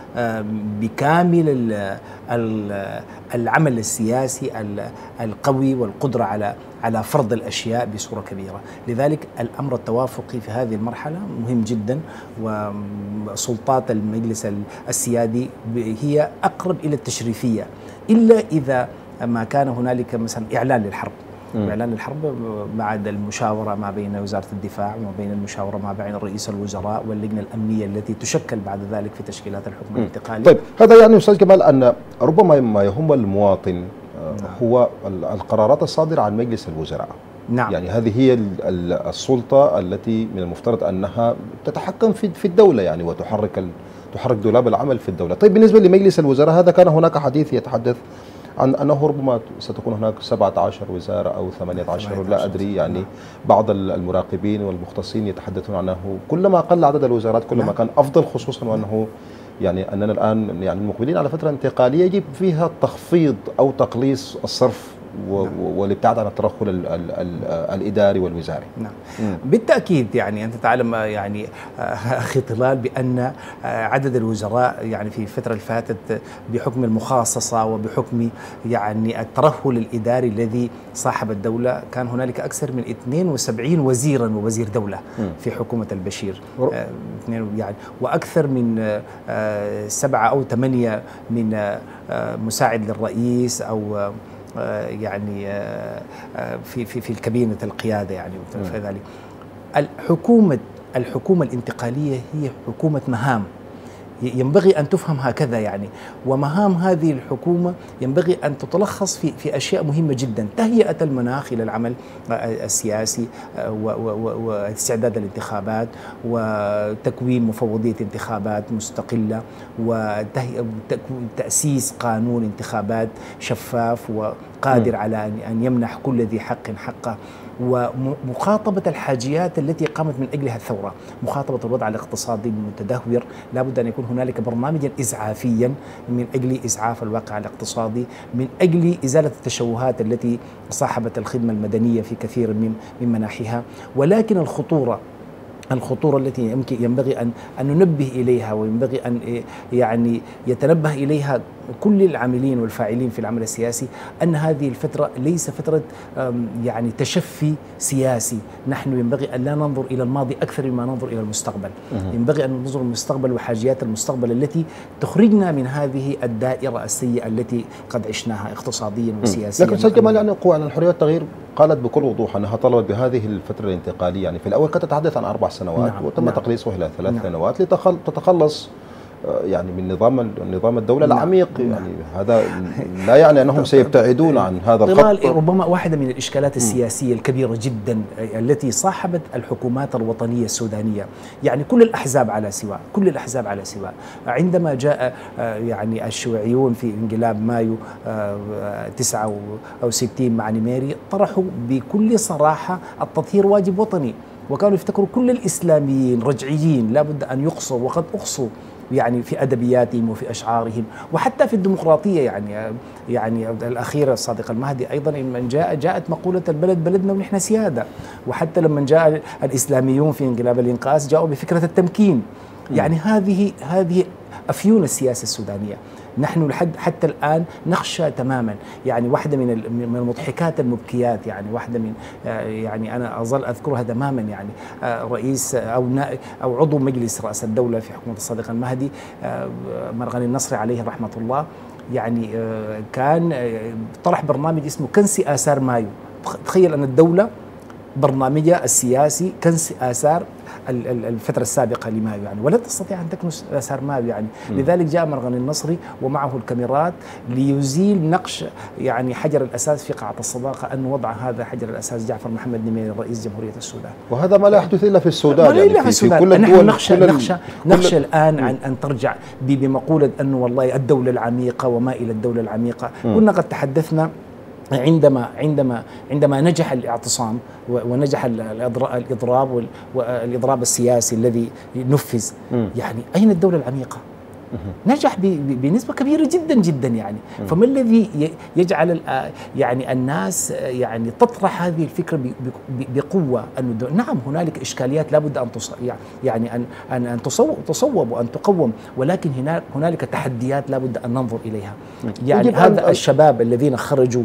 بكامل العمل السياسي القوي والقدرة على على فرض الأشياء بصورة كبيرة. لذلك الأمر التوافقي في هذه المرحلة مهم جدا، وسلطات المجلس السيادي هي أقرب إلى التشريفية إلا إذا ما كان هنالك مثلا إعلان للحرب. إعلان الحرب بعد المشاورة ما بين وزارة الدفاع وما بين المشاورة ما بين رئيس الوزراء واللجنة الأمنية التي تشكل بعد ذلك في تشكيلات الحكم الانتقالي. طيب هذا يعني أستاذ جمال أن ربما ما يهم المواطن نعم. هو القرارات الصادرة عن مجلس الوزراء. نعم. يعني هذه هي السلطة التي من المفترض أنها تتحكم في في الدولة يعني وتحرك تحرك دولاب العمل في الدولة. طيب بالنسبة لمجلس الوزراء هذا كان هناك حديث يتحدث عن أنه ربما ستكون هناك سبعة عشر وزارة أو ثمانية عشر لا أدري، يعني بعض المراقبين والمختصين يتحدثون عنه كلما قل عدد الوزارات كلما كان أفضل، خصوصا وأنه يعني أننا الآن يعني مقبلين على فترة انتقالية يجب فيها تخفيض أو تقليص الصرف والابتعاد عن الترهل ال ال ال الإداري والوزاري. نعم مم. بالتأكيد، يعني أنت تعلم يعني أخي طلال بأن عدد الوزراء يعني في الفترة اللي فاتت بحكم المخاصصة وبحكم يعني الترهل الإداري الذي صاحب الدولة كان هنالك أكثر من اثنين وسبعين وزيرا ووزير دولة مم. في حكومة البشير، يعني وأكثر من سبعة أو ثمانية من مساعد للرئيس أو يعني في في في الكابينة القيادة يعني في ذلك. الحكومة الحكومة الانتقالية هي حكومة مهام، ينبغي أن تفهم هكذا يعني، ومهام هذه الحكومة ينبغي أن تتلخص في في أشياء مهمة جدا: تهيئة المناخ إلى العمل السياسي واستعداد الانتخابات وتكوين مفوضية انتخابات مستقلة وتأسيس قانون انتخابات شفاف وقادر على أن يمنح كل ذي حق حقه، ومخاطبة الحاجيات التي قامت من أجلها الثورة، مخاطبة الوضع الاقتصادي المتدهور. لا بد أن يكون هنالك برنامجا إسعافيا من أجل إسعاف الواقع الاقتصادي، من أجل إزالة التشوهات التي صاحبت الخدمة المدنية في كثير من من مناحيها. ولكن الخطورة الخطورة التي يمكن ينبغي أن أن ننبه إليها، وينبغي أن يعني يتنبه إليها كل العاملين والفاعلين في العمل السياسي، أن هذه الفترة ليس فترة يعني تشفي سياسي. نحن ينبغي أن لا ننظر إلى الماضي أكثر مما ننظر إلى المستقبل. ينبغي أن ننظر المستقبل وحاجيات المستقبل التي تخرجنا من هذه الدائرة السيئة التي قد عشناها اقتصاديا وسياسيا. لكن أستاذ جمال، يعني القوى عن الحرية والتغيير قالت بكل وضوح أنها طلبت بهذه الفترة الانتقالية، يعني في الأول كانت تتحدث عن أربع سنوات نعم. وتم نعم. تقليصها إلى ثلاث نعم. سنوات لتتخلص يعني من نظام نظام الدولة نعم. العميق. يعني هذا لا يعني أنهم سيبتعدون عن هذا الخط. ربما واحدة من الإشكالات السياسية الكبيرة جدا التي صاحبت الحكومات الوطنية السودانية، يعني كل الأحزاب على سواء، كل الأحزاب على سواء. عندما جاء يعني الشيوعيون في انقلاب مايو تسعة أو ستين مع نيميري، طرحوا بكل صراحة التطهير واجب وطني، وكانوا يفتكروا كل الإسلاميين رجعيين لا بد أن يقصوا، وقد أقصوا يعني في أدبياتهم وفي أشعارهم وحتى في الديمقراطية. يعني يعني الأخيرة الصادق المهدي أيضا من جاء جاءت مقولة البلد بلدنا ونحن سيادة، وحتى لما جاء الإسلاميون في انقلاب الإنقاذ جاءوا بفكرة التمكين. يعني هذه هذه أفيون السياسة السودانية. نحن لحد حتى الآن نخشى تماما. يعني واحدة من من المضحكات المبكيات، يعني واحدة من يعني أنا أظل أذكرها تماما، يعني رئيس أو أو عضو مجلس رأس الدولة في حكومة الصادق المهدي مرغني النصري عليه رحمة الله، يعني كان طرح برنامج اسمه كنس آثار مايو. تخيل أن الدولة برنامجها السياسي كنس آثار الفترة السابقة لمايو، يعني ولن تستطيع أن تكنس آثار مايو. يعني م. لذلك جاء مرغني النصري ومعه الكاميرات ليزيل نقش يعني حجر الأساس في قاعة الصداقة، أن وضع هذا حجر الأساس جعفر محمد نميري رئيس جمهورية السودان. وهذا ما لا يحدث إلا في السودان، يعني في, في كل الدول. نحن نخشى كل نخشى, نخشى الآن عن أن ترجع بمقولة أنه والله الدولة العميقة وما إلى الدولة العميقة. م. كنا قد تحدثنا عندما عندما عندما نجح الاعتصام ونجح الاضراب والاضراب السياسي الذي نفذ، يعني اين الدولة العميقة؟ نجح بنسبة كبيرة جدا جدا. يعني فما الذي يجعل يعني الناس يعني تطرح هذه الفكرة بقوة؟ أن نعم هنالك إشكاليات لابد أن يعني أن أن أن تصوب وأن تقوم، ولكن هناك هنالك تحديات لابد أن ننظر إليها. يعني هذا الشباب الذين خرجوا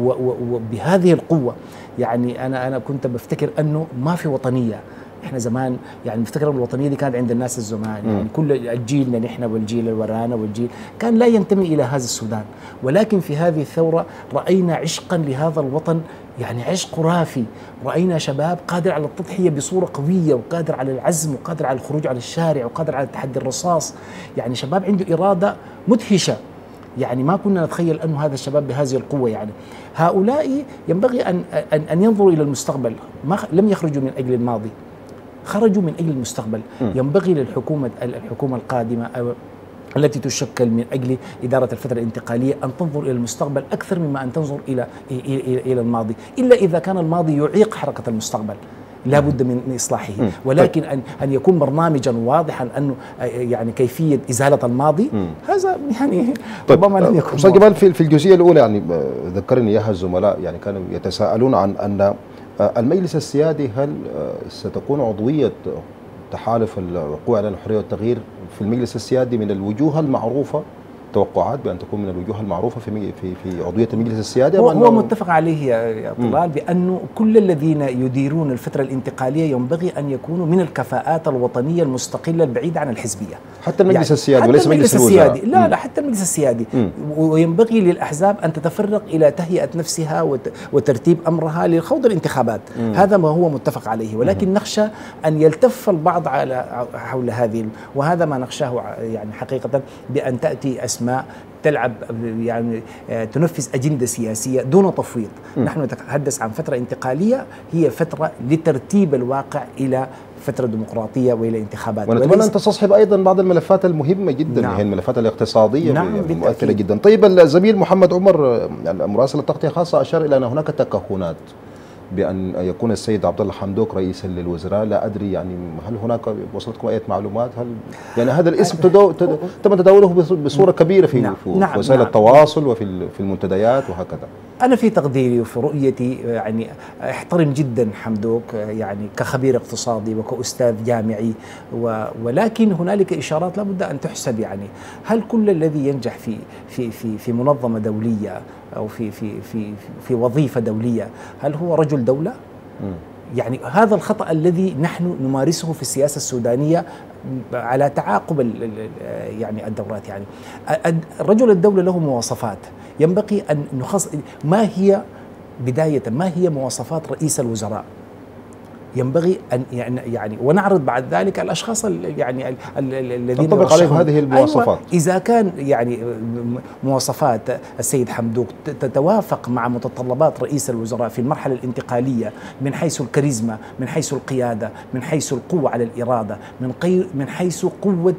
وبهذه القوة، يعني أنا أنا كنت بفتكر أنه ما في وطنية. احنا زمان يعني نفتكر الوطنيه دي كانت عند الناس الزمان، يعني كل جيلنا نحن والجيل اللي ورانا والجيل كان لا ينتمي الى هذا السودان، ولكن في هذه الثوره راينا عشقا لهذا الوطن، يعني عشق خرافي. راينا شباب قادر على التضحيه بصوره قويه، وقادر على العزم، وقادر على الخروج على الشارع، وقادر على تحدي الرصاص. يعني شباب عنده اراده مدهشه، يعني ما كنا نتخيل أن هذا الشباب بهذه القوة. يعني هؤلاء ينبغي أن أن, أن ينظروا إلى المستقبل، ما لم يخرجوا من أجل الماضي، خرجوا من أجل المستقبل. م. ينبغي للحكومة الحكومة القادمة أو التي تشكل من أجل إدارة الفترة الانتقالية أن تنظر إلى المستقبل أكثر مما أن تنظر إلى إلى إلى الماضي، إلا إذا كان الماضي يعيق حركة المستقبل لا بد من إصلاحه، ولكن أن أن يكون برنامجا واضحا أنه يعني كيفية إزالة الماضي هذا يعني ربما لن يكون. أستاذ جمال، في في الجزئية الأولى يعني ذكرني إياها الزملاء، يعني كانوا يتساءلون عن أن المجلس السيادي هل ستكون عضوية تحالف القوى على الحرية والتغيير في المجلس السيادي من الوجوه المعروفة، توقعات بأن تكون من الوجوه المعروفة في في في عضوية المجلس السيادي؟ هو, هو متفق عليه يا طلال بأنه كل الذين يديرون الفترة الانتقالية ينبغي أن يكونوا من الكفاءات الوطنية المستقلة البعيدة عن الحزبية، حتى المجلس يعني السيادي وليس مجلس الوزراء. لا لا حتى المجلس السيادي. مم. وينبغي للأحزاب أن تتفرق إلى تهيئة نفسها وترتيب أمرها لخوض الانتخابات. مم. هذا ما هو متفق عليه، ولكن مم. نخشى أن يلتف البعض على حول هذه، وهذا ما نخشاه يعني حقيقة، بأن تأتي أسماء تلعب يعني تنفذ أجندة سياسية دون تفويض. م. نحن نتحدث عن فترة انتقالية هي فترة لترتيب الواقع إلى فترة ديمقراطية وإلى انتخابات، ونتمنى أن تستصحب أيضا بعض الملفات المهمة جدا. نعم. هي الملفات الاقتصادية. نعم. مؤثرة جدا. طيب الزميل محمد عمر يعني مراسل التغطية خاصة أشار إلى أن هناك تكهنات بأن يكون السيد عبد الله حمدوك رئيسا للوزراء. لا أدري يعني هل هناك وصلتكم أي معلومات؟ هل يعني هذا الاسم تدو تم تداوله بصورة كبيرة في نعم. نعم. وسائل نعم. التواصل وفي في المنتديات وهكذا. أنا في تقديري وفي رؤيتي يعني احترم جدا حمدوك يعني كخبير اقتصادي وكأستاذ جامعي، ولكن هنالك إشارات لا بد أن تحسب. يعني هل كل الذي ينجح في في في في منظمة دولية أو في في في في وظيفة دولية هل هو رجل دولة؟ م. يعني هذا الخطأ الذي نحن نمارسه في السياسة السودانية على تعاقب يعني الدورات. يعني رجل الدولة له مواصفات ينبغي أن نخص. ما هي بداية ما هي مواصفات رئيس الوزراء؟ ينبغي أن يعني ونعرض بعد ذلك الأشخاص يعني الذين تنطبق عليهم هذه المواصفات. أيوة. إذا كان يعني مواصفات السيد حمدوك تتوافق مع متطلبات رئيس الوزراء في المرحلة الانتقالية من حيث الكاريزما، من حيث القيادة، من حيث القوة على الإرادة، من من حيث قوة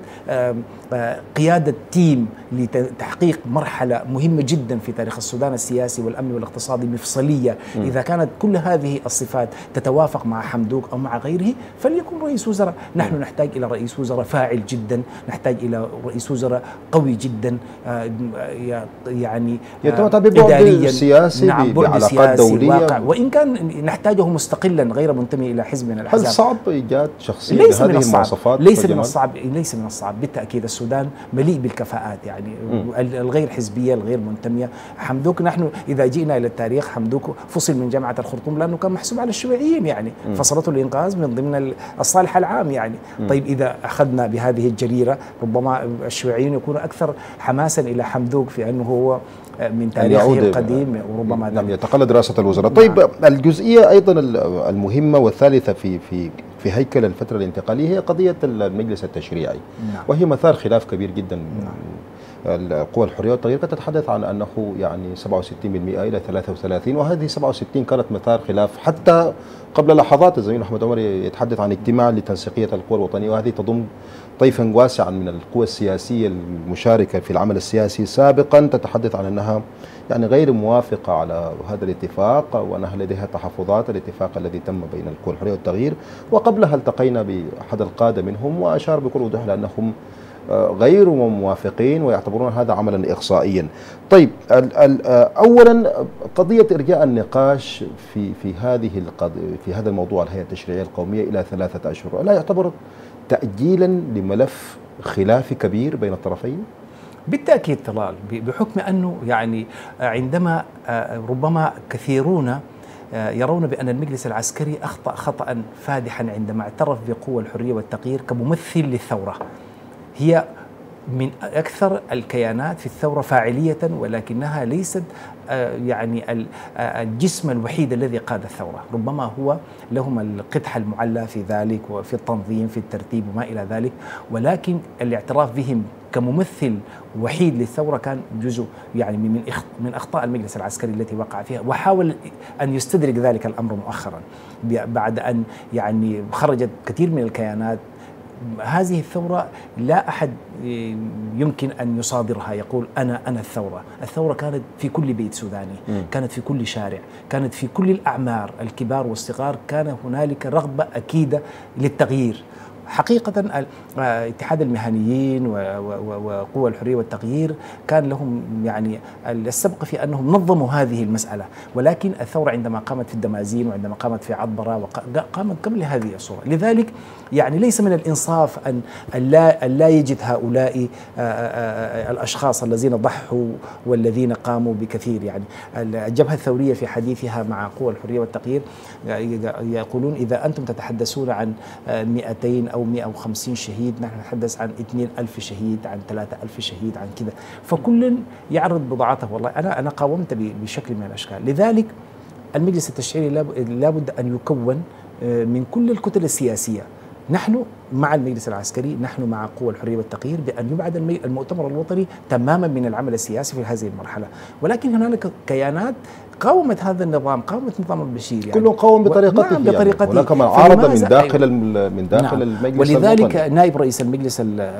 قيادة تيم لتحقيق مرحلة مهمة جدا في تاريخ السودان السياسي والأمني والاقتصادي مفصلية، م. إذا كانت كل هذه الصفات تتوافق مع حمدوك أو مع غيره فليكن رئيس وزراء. نحن نحتاج إلى رئيس وزراء فاعل جدا، نحتاج إلى رئيس وزراء قوي جدا يعني يتمتع ببعد سياسي، نعم بعلاقات دولية واقع، وإن كان نحتاجه مستقلا غير منتمي إلى حزب من الأحزاب. هل صعب إيجاد شخصية بهذه المواصفات؟ ليس من الصعب ليس من الصعب بالتأكيد. السودان مليء بالكفاءات يعني م. الغير حزبية الغير منتمية. حمدوك نحن إذا جئنا إلى التاريخ حمدوك فصل من جامعة الخرطوم لأنه كان محسوب على الشيوعيين، يعني م. فصلته الإنقاذ من ضمن الصالح العام يعني. م. طيب إذا أخذنا بهذه الجريرة ربما الشيوعيين يكونوا أكثر حماسا إلى حمدوك في أنه هو من تاريخه القديم وربما نعم يتقلد رئاسة الوزراء. طيب نعم. الجزئية أيضا المهمة والثالثة في في في هيكل الفترة الانتقالية هي قضية المجلس التشريعي. نعم. وهي مثار خلاف كبير جدا. نعم. القوى الحرية والتغيير كانت تتحدث عن أنه يعني سبعة وستين بالمئة إلى ثلاثة وثلاثين، وهذه سبعة وستين كانت مثار خلاف حتى قبل لحظات. الزميل محمد عمر يتحدث عن اجتماع لتنسيقية القوى الوطنية، وهذه تضم طيفا واسعا من القوى السياسية المشاركة في العمل السياسي سابقا، تتحدث عن أنها يعني غير موافقة على هذا الاتفاق وأنها لديها تحفظات الاتفاق الذي تم بين القوى الحرية والتغيير. وقبلها التقينا بأحد القادة منهم وأشار بكل وضوح لأنهم غير موافقين ويعتبرون هذا عملا إقصائيا. طيب أولا قضية إرجاء النقاش في في هذه في هذا الموضوع الهيئة التشريعية القومية إلى ثلاثة أشهر لا يعتبر تأجيلا لملف خلافي كبير بين الطرفين؟ بالتأكيد طلال، بحكم أنه يعني عندما ربما كثيرون يرون بأن المجلس العسكري أخطأ خطأ فادحا عندما اعترف بقوى الحرية والتغيير كممثل للثورة. هي من أكثر الكيانات في الثورة فاعلية، ولكنها ليست يعني الجسم الوحيد الذي قاد الثورة. ربما هو لهم القدح المعلى في ذلك وفي التنظيم في الترتيب وما إلى ذلك، ولكن الاعتراف بهم كممثل وحيد للثورة كان جزء يعني من من أخطاء المجلس العسكري التي وقع فيها، وحاول أن يستدرك ذلك الأمر مؤخرا بعد أن يعني خرجت كثير من الكيانات هذه الثورة لا أحد يمكن أن يصادرها يقول أنا أنا الثورة. الثورة كانت في كل بيت سوداني، كانت في كل شارع، كانت في كل الأعمار الكبار والصغار، كان هنالك رغبة أكيدة للتغيير. حقيقة اتحاد المهنيين وقوى الحرية والتغيير كان لهم يعني السبق في أنهم نظموا هذه المسألة، ولكن الثورة عندما قامت في الدمازين وعندما قامت في عطبرة قامت قبل هذه الصورة. لذلك يعني ليس من الإنصاف أن لا, أن لا يجد هؤلاء الأشخاص الذين ضحوا والذين قاموا بكثير. يعني الجبهة الثورية في حديثها مع قوى الحرية والتغيير يقولون إذا أنتم تتحدثون عن مئتين أو مئة وخمسين شهيد، نحن نتحدث عن اثنين ألف شهيد، عن ثلاثة ألف شهيد، عن كذا. فكل يعرض بضاعته. والله أنا أنا قاومت بشكل من الأشكال. لذلك المجلس التشريعي لابد أن يكون من كل الكتل السياسية. نحن مع المجلس العسكري، نحن مع قوى الحرية والتغيير بأن يبعد المؤتمر الوطني تماما من العمل السياسي في هذه المرحلة. ولكن هنالك كيانات قاومت هذا النظام، قاومت نظام البشير، يعني كله قاوم بطريقته. نعم بطريقته. يعني هناك معارضة من داخل من داخل نعم. المجلس ولذلك الوطني. نائب رئيس المجلس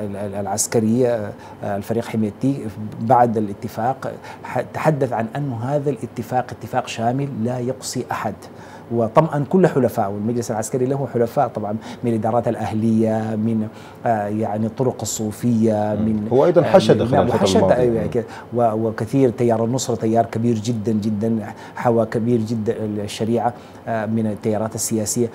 العسكري الفريق حميدتي بعد الاتفاق تحدث عن أن هذا الاتفاق اتفاق شامل لا يقصي أحد، وطمأن كل حلفاء. والمجلس العسكري له حلفاء طبعا من الإدارات الأهلية، من آه يعني الطرق الصوفية، من هو أيضا حشد خلال الفترة الماضية، وكثير تيار النصرة تيار كبير جدا جدا حوى كبير جدا الشريعة آه من التيارات السياسية.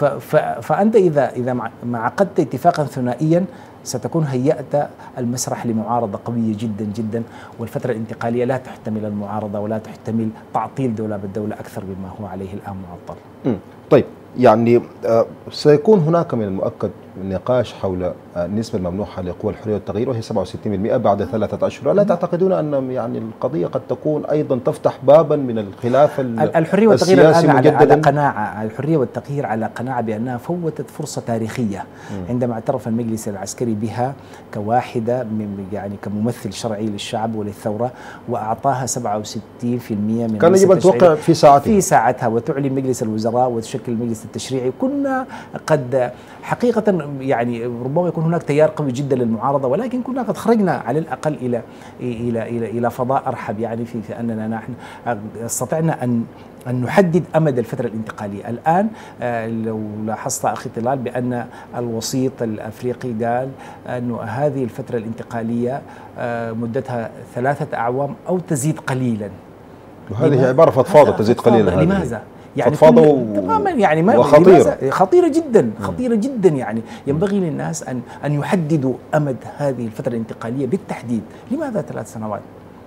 فأنت إذا إذا ما عقدت اتفاقا ثنائيا ستكون هيأت المسرح لمعارضة قوية جدا جدا، والفترة الانتقالية لا تحتمل المعارضة ولا تحتمل تعطيل دولاب الدولة أكثر مما هو عليه الآن معطل. طيب، يعني سيكون هناك من المؤكد نقاش حول النسبة الممنوحة لقوى الحرية والتغيير وهي سبعة وستين بالمئة بعد ثلاثة أشهر. لا تعتقدون أن يعني القضية قد تكون أيضا تفتح بابا من الخلاف الحرية والتغيير الآن على, على قناعة الحرية والتغيير على قناعة بأنها فوتت فرصة تاريخية م. عندما اعترف المجلس العسكري بها كواحدة من يعني كممثل شرعي للشعب وللثورة، وأعطاها سبعة وستين بالمئة من كان يجب أن توقع في ساعتها في ساعتها وتعلن مجلس الوزراء وتشكل المجلس التشريعي. كنا قد حقيقة يعني ربما يكون هناك تيار قوي جدا للمعارضة، ولكن كنا قد خرجنا على الأقل إلى إلى إلى إلى فضاء أرحب، يعني في في أننا نحن استطعنا أن أن نحدد أمد الفترة الانتقالية. الآن لو لاحظت أخي طلال بأن الوسيط الأفريقي قال أن هذه الفترة الانتقالية مدتها ثلاثة أعوام أو تزيد قليلا. وهذه عبارة فضفاضة تزيد قليلا. لماذا؟ يعني فضفاضة تماما يعني ما وخطيرة خطيرة جدا خطيرة جدا. يعني ينبغي للناس أن أن يحددوا أمد هذه الفترة الانتقالية بالتحديد. لماذا ثلاث سنوات؟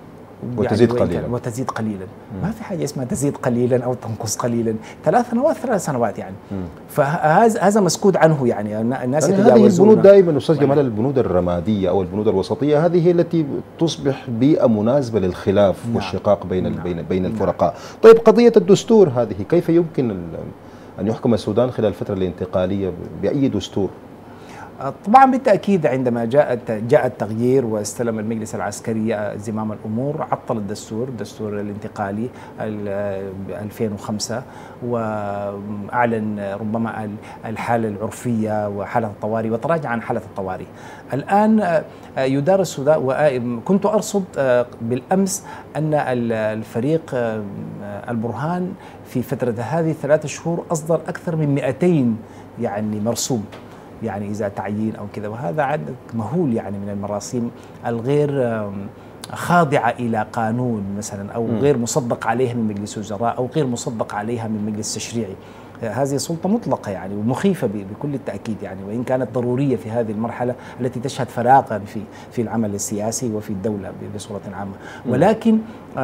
وتزيد يعني قليلا وتزيد قليلا مم. ما في حاجة اسمها تزيد قليلا أو تنقص قليلا. ثلاث سنوات ثلاث سنوات يعني. فهذا هذا مسكوت عنه. يعني الناس يعني هذه البنود دائما أستاذ جمال، البنود الرمادية أو البنود الوسطية هذه هي التي تصبح بيئة مناسبة للخلاف نعم. والشقاق بين نعم. بين بين الفرقاء. طيب، قضية الدستور هذه كيف يمكن أن يحكم السودان خلال الفترة الانتقالية بأي دستور؟ طبعا بالتأكيد عندما جاء جاء التغيير واستلم المجلس العسكري زمام الأمور عطل الدستور الدستور الانتقالي ألفين وخمسة، وأعلن ربما الحالة العرفية وحالة الطوارئ وتراجع عن حالة الطوارئ. الآن يدار السودان، وكنت أرصد بالأمس أن الفريق البرهان في فترة هذه الثلاثة شهور أصدر أكثر من مئتين يعني مرسوم، يعني إذا تعيين أو كذا، وهذا عدد مهول يعني من المراسيم الغير خاضعة إلى قانون مثلا، أو غير مصدق عليها من مجلس الوزراء، أو غير مصدق عليها من مجلس تشريعي. هذه سلطة مطلقة يعني ومخيفة بكل التأكيد يعني، وإن كانت ضرورية في هذه المرحلة التي تشهد فراغا في في العمل السياسي وفي الدولة بصورة عامة. ولكن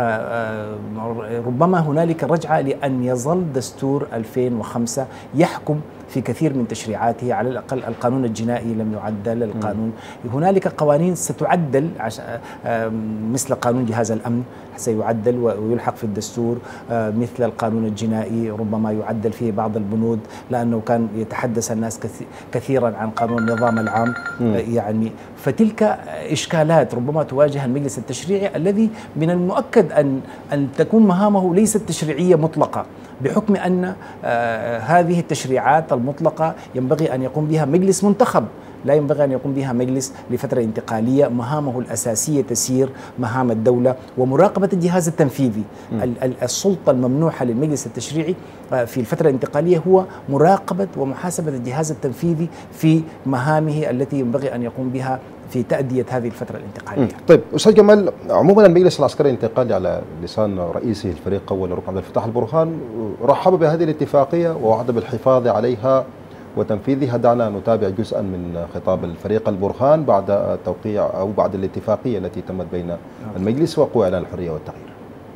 ربما هنالك رجعة لأن يظل دستور ألفين وخمسة يحكم في كثير من تشريعاته. على الأقل القانون الجنائي لم يعدل، القانون هنالك قوانين ستعدل مثل قانون جهاز الأمن سيعدل ويلحق في الدستور، مثل القانون الجنائي ربما يعدل فيه بعض البنود، لأنه كان يتحدث الناس كثيرا عن قانون النظام العام يعني. فتلك إشكالات ربما تواجه المجلس التشريعي الذي من المؤكد أن أن تكون مهامه ليست تشريعية مطلقة، بحكم أن آه هذه التشريعات المطلقة ينبغي أن يقوم بها مجلس منتخب لا ينبغي أن يقوم بها مجلس لفترة انتقالية. مهامه الأساسية تسيير مهام الدولة ومراقبة الجهاز التنفيذي. السلطة الممنوحة للمجلس التشريعي في الفترة الانتقالية هو مراقبة ومحاسبة الجهاز التنفيذي في مهامه التي ينبغي أن يقوم بها في تأدية هذه الفترة الانتقالية. طيب أستاذ جمال، عموما المجلس العسكري الانتقالي على لسان رئيسه الفريق أول الركن عبد الفتاح البرهان رحب بهذه الاتفاقية ووعد بالحفاظ عليها وتنفيذها. دعنا نتابع جزءا من خطاب الفريق البرهان بعد توقيع أو بعد الاتفاقية التي تمت بين المجلس وقوى إعلان الحرية والتغيير.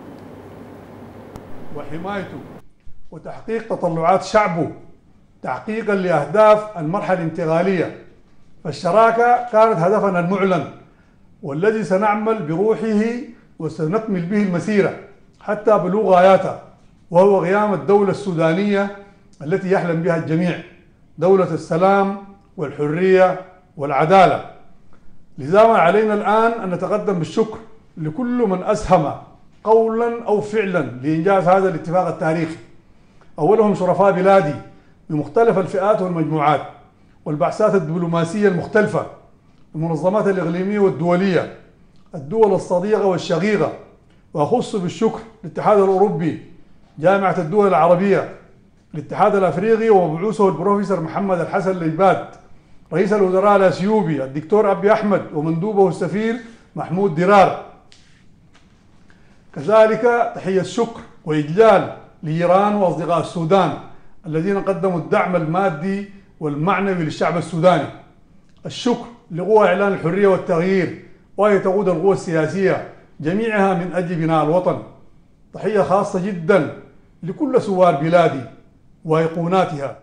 وحمايته وتحقيق تطلعات شعبه تحقيقا لأهداف المرحلة الانتقالية. فالشراكة كانت هدفنا المعلن والذي سنعمل بروحه وسنكمل به المسيرة حتى بلوغ غاياتها، وهو قيام الدولة السودانية التي يحلم بها الجميع، دولة السلام والحرية والعدالة. لذا ما علينا الآن أن نتقدم بالشكر لكل من أسهم قولا أو فعلا لإنجاز هذا الاتفاق التاريخي. أولهم شرفاء بلادي بمختلف الفئات والمجموعات والبعثات الدبلوماسية المختلفة، المنظمات الإقليمية والدولية، الدول الصديقة والشقيقة، وأخص بالشكر الاتحاد الأوروبي، جامعة الدول العربية، الاتحاد الأفريقي ومبعوثه البروفيسور محمد الحسن لجبات، رئيس الوزراء الأثيوبي الدكتور أبي أحمد ومندوبه السفير محمود درار. كذلك تحية شكر وإجلال لإيران وأصدقاء السودان الذين قدموا الدعم المادي والمعنوي للشعب السوداني. الشكر لقوى إعلان الحرية والتغيير وهي تقود القوى السياسية جميعها من أجل بناء الوطن. تحية خاصة جدا لكل سوار بلادي وأيقوناتها.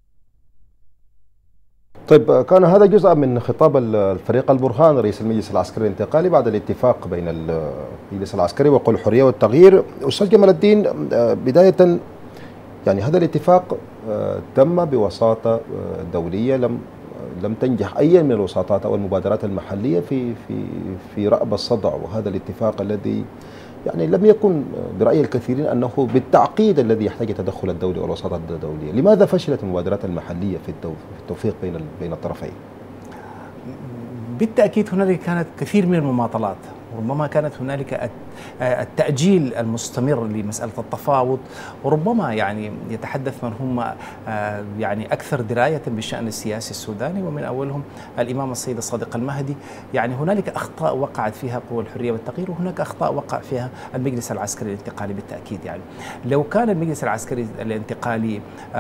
طيب، كان هذا جزء من خطاب الفريق البرهان رئيس المجلس العسكري الانتقالي بعد الاتفاق بين المجلس العسكري وقوى الحرية والتغيير. أستاذ جمال الدين، بداية يعني هذا الاتفاق تم بوساطة دولية، لم لم تنجح أي من الوساطات أو المبادرات المحلية في في في رأب الصدع، وهذا الاتفاق الذي يعني لم يكن برأي الكثيرين أنه بالتعقيد الذي يحتاج التدخل الدولي والوساطات الدولية. لماذا فشلت المبادرات المحلية في التوفيق بين بين الطرفين؟ بالتأكيد هنالك كانت كثير من المماطلات، وربما كانت هنالك التأجيل المستمر لمسألة التفاوض، وربما يعني يتحدث من هم يعني أكثر دراية بالشأن السياسي السوداني ومن أولهم الإمام السيد الصادق المهدي. يعني هنالك أخطاء وقعت فيها قوى الحرية والتغيير، وهناك أخطاء وقع فيها المجلس العسكري الانتقالي بالتأكيد. يعني لو كان المجلس العسكري الانتقالي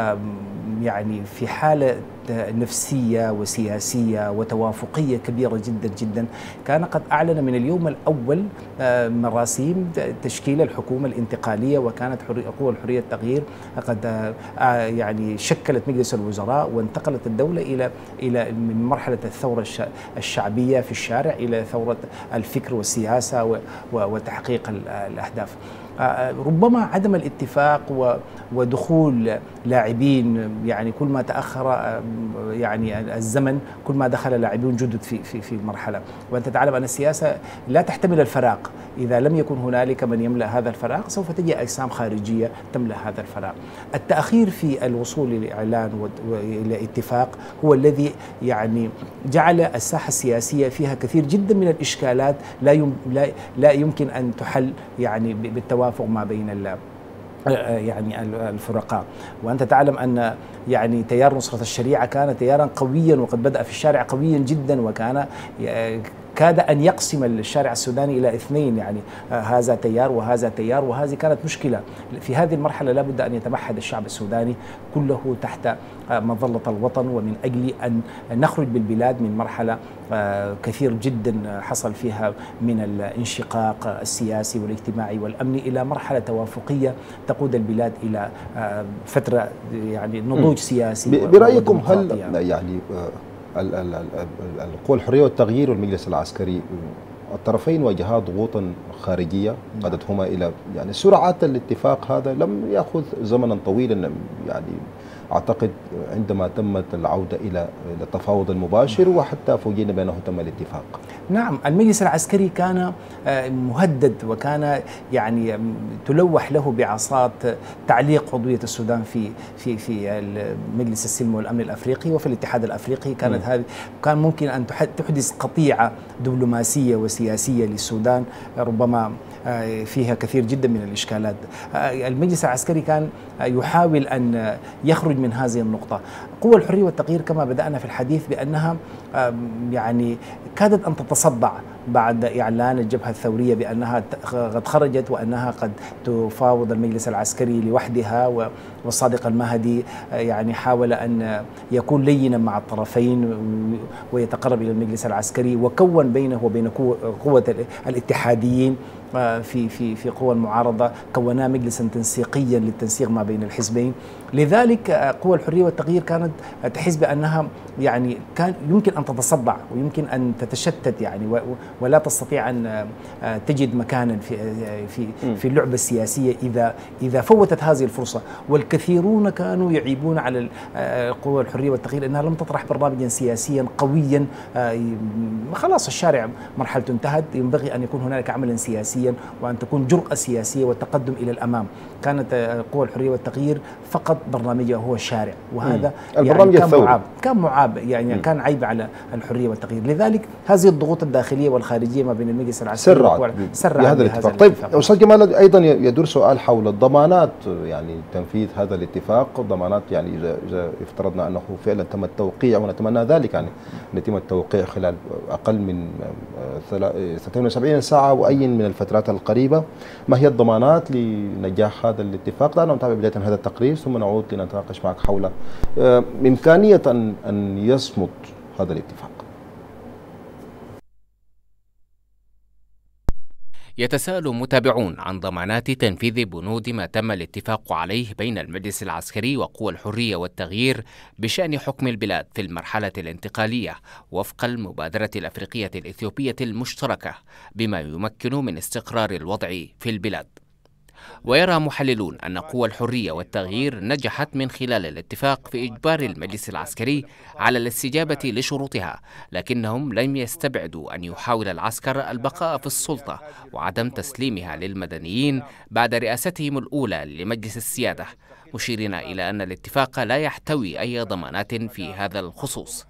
يعني في حالة نفسية وسياسية وتوافقية كبيرة جدا جدا، كان قد أعلن من اليوم الأول مراسيم تشكيل الحكومة الانتقالية، وكانت قوى الحرية التغيير قد يعني شكلت مجلس الوزراء، وانتقلت الدولة إلى إلى من مرحلة الثورة الشعبية في الشارع إلى ثورة الفكر والسياسة وتحقيق الأهداف. ربما عدم الاتفاق ودخول لاعبين، يعني كل ما تأخر يعني الزمن كل ما دخل لاعبون جدد في في في المرحلة، وأنت تعلم أن السياسة لا تحتمل الفراغ. إذا لم يكن هنالك من يملأ هذا الفراغ سوف تجي أجسام خارجية تملأ هذا الفراغ. التأخير في الوصول للإعلان وإلى اتفاق هو الذي يعني جعل الساحة السياسية فيها كثير جدا من الإشكالات لا لا لا يمكن أن تحل يعني بالتوافق ما بين يعني الفرقاء. وأنت تعلم أن يعني تيار نصرة الشريعة كان تيارا قويا، وقد بدأ في الشارع قويا جدا، وكان كاد أن يقسم الشارع السوداني إلى اثنين، يعني هذا تيار وهذا تيار، وهذه كانت مشكلة. في هذه المرحلة لا بد أن يتمحد الشعب السوداني كله تحت مظلة الوطن، ومن أجل أن نخرج بالبلاد من مرحلة كثير جدا حصل فيها من الانشقاق السياسي والاجتماعي والأمني إلى مرحلة توافقية تقود البلاد إلى فترة يعني نضوج سياسي. برأيكم هل يعني القوى الحرية والتغيير والمجلس العسكري الطرفين واجها ضغوطا خارجية قادتهما إلى يعني سرعة الاتفاق هذا لم يأخذ زمنا طويلا، يعني أعتقد عندما تمت العودة إلى التفاوض المباشر وحتى فوجئنا بأنه تم الاتفاق. نعم، المجلس العسكري كان مهدد وكان يعني تلوح له بعصات تعليق عضوية السودان في في في مجلس السلم والأمن الأفريقي وفي الاتحاد الأفريقي. كانت هذه كان ممكن أن تحدث قطيعة دبلوماسية وسياسية للسودان ربما فيها كثير جدا من الإشكالات. المجلس العسكري كان يحاول أن يخرج من هذه النقطة. قوى الحرية والتغيير كما بدأنا في الحديث بأنها يعني كادت أن تتصدع بعد إعلان الجبهة الثورية بأنها قد خرجت وأنها قد تفاوض المجلس العسكري لوحدها، والصادق المهدي يعني حاول أن يكون لينا مع الطرفين ويتقرب إلى المجلس العسكري، وكون بينه وبين قوة الاتحاديين في في في قوى المعارضة كونا مجلسا تنسيقيا للتنسيق ما بين الحزبين. لذلك قوى الحرية والتغيير كانت تحس بأنها يعني كان يمكن أن تتصدع ويمكن أن تتشتت يعني ولا تستطيع أن تجد مكانا في في في اللعبة السياسية إذا إذا فوتت هذه الفرصة. والكثيرون كانوا يعيبون على قوى الحرية والتغيير أنها لم تطرح برنامجا سياسيا قويا. خلاص الشارع مرحلته انتهت، ينبغي أن يكون هناك عملا سياسيا وأن تكون جرأة سياسية والتقدم إلى الأمام. كانت قوى الحرية والتغيير فقط برنامجها هو الشارع، وهذا يعني كان معاب كان معاب يعني كان عيب على الحرية والتغيير. لذلك هذه الضغوط الداخلية والخارجية ما بين المجلس العسكري سرعت بهذا الاتفاق. طيب أستاذ جمال، أيضا يدور سؤال حول الضمانات، يعني تنفيذ هذا الاتفاق، ضمانات يعني إذا إذا افترضنا أنه فعلا تم التوقيع ونتمنى ذلك، يعني أن يتم التوقيع خلال أقل من ستة وسبعين ساعة وأي من الفترات القريبة، ما هي الضمانات لنجاح هذا الاتفاق؟ دعنا نتابع بداية هذا التقرير ثم نعود لنتناقش معك حول إمكانية أن أن يصمد هذا الاتفاق. يتساءل متابعون عن ضمانات تنفيذ بنود ما تم الاتفاق عليه بين المجلس العسكري وقوى الحرية والتغيير بشأن حكم البلاد في المرحلة الانتقالية وفق المبادرة الأفريقية الإثيوبية المشتركة، بما يمكن من استقرار الوضع في البلاد. ويرى محللون أن قوى الحرية والتغيير نجحت من خلال الاتفاق في إجبار المجلس العسكري على الاستجابة لشروطها، لكنهم لم يستبعدوا أن يحاول العسكر البقاء في السلطة وعدم تسليمها للمدنيين بعد رئاستهم الأولى لمجلس السيادة، مشيرين إلى أن الاتفاق لا يحتوي أي ضمانات في هذا الخصوص.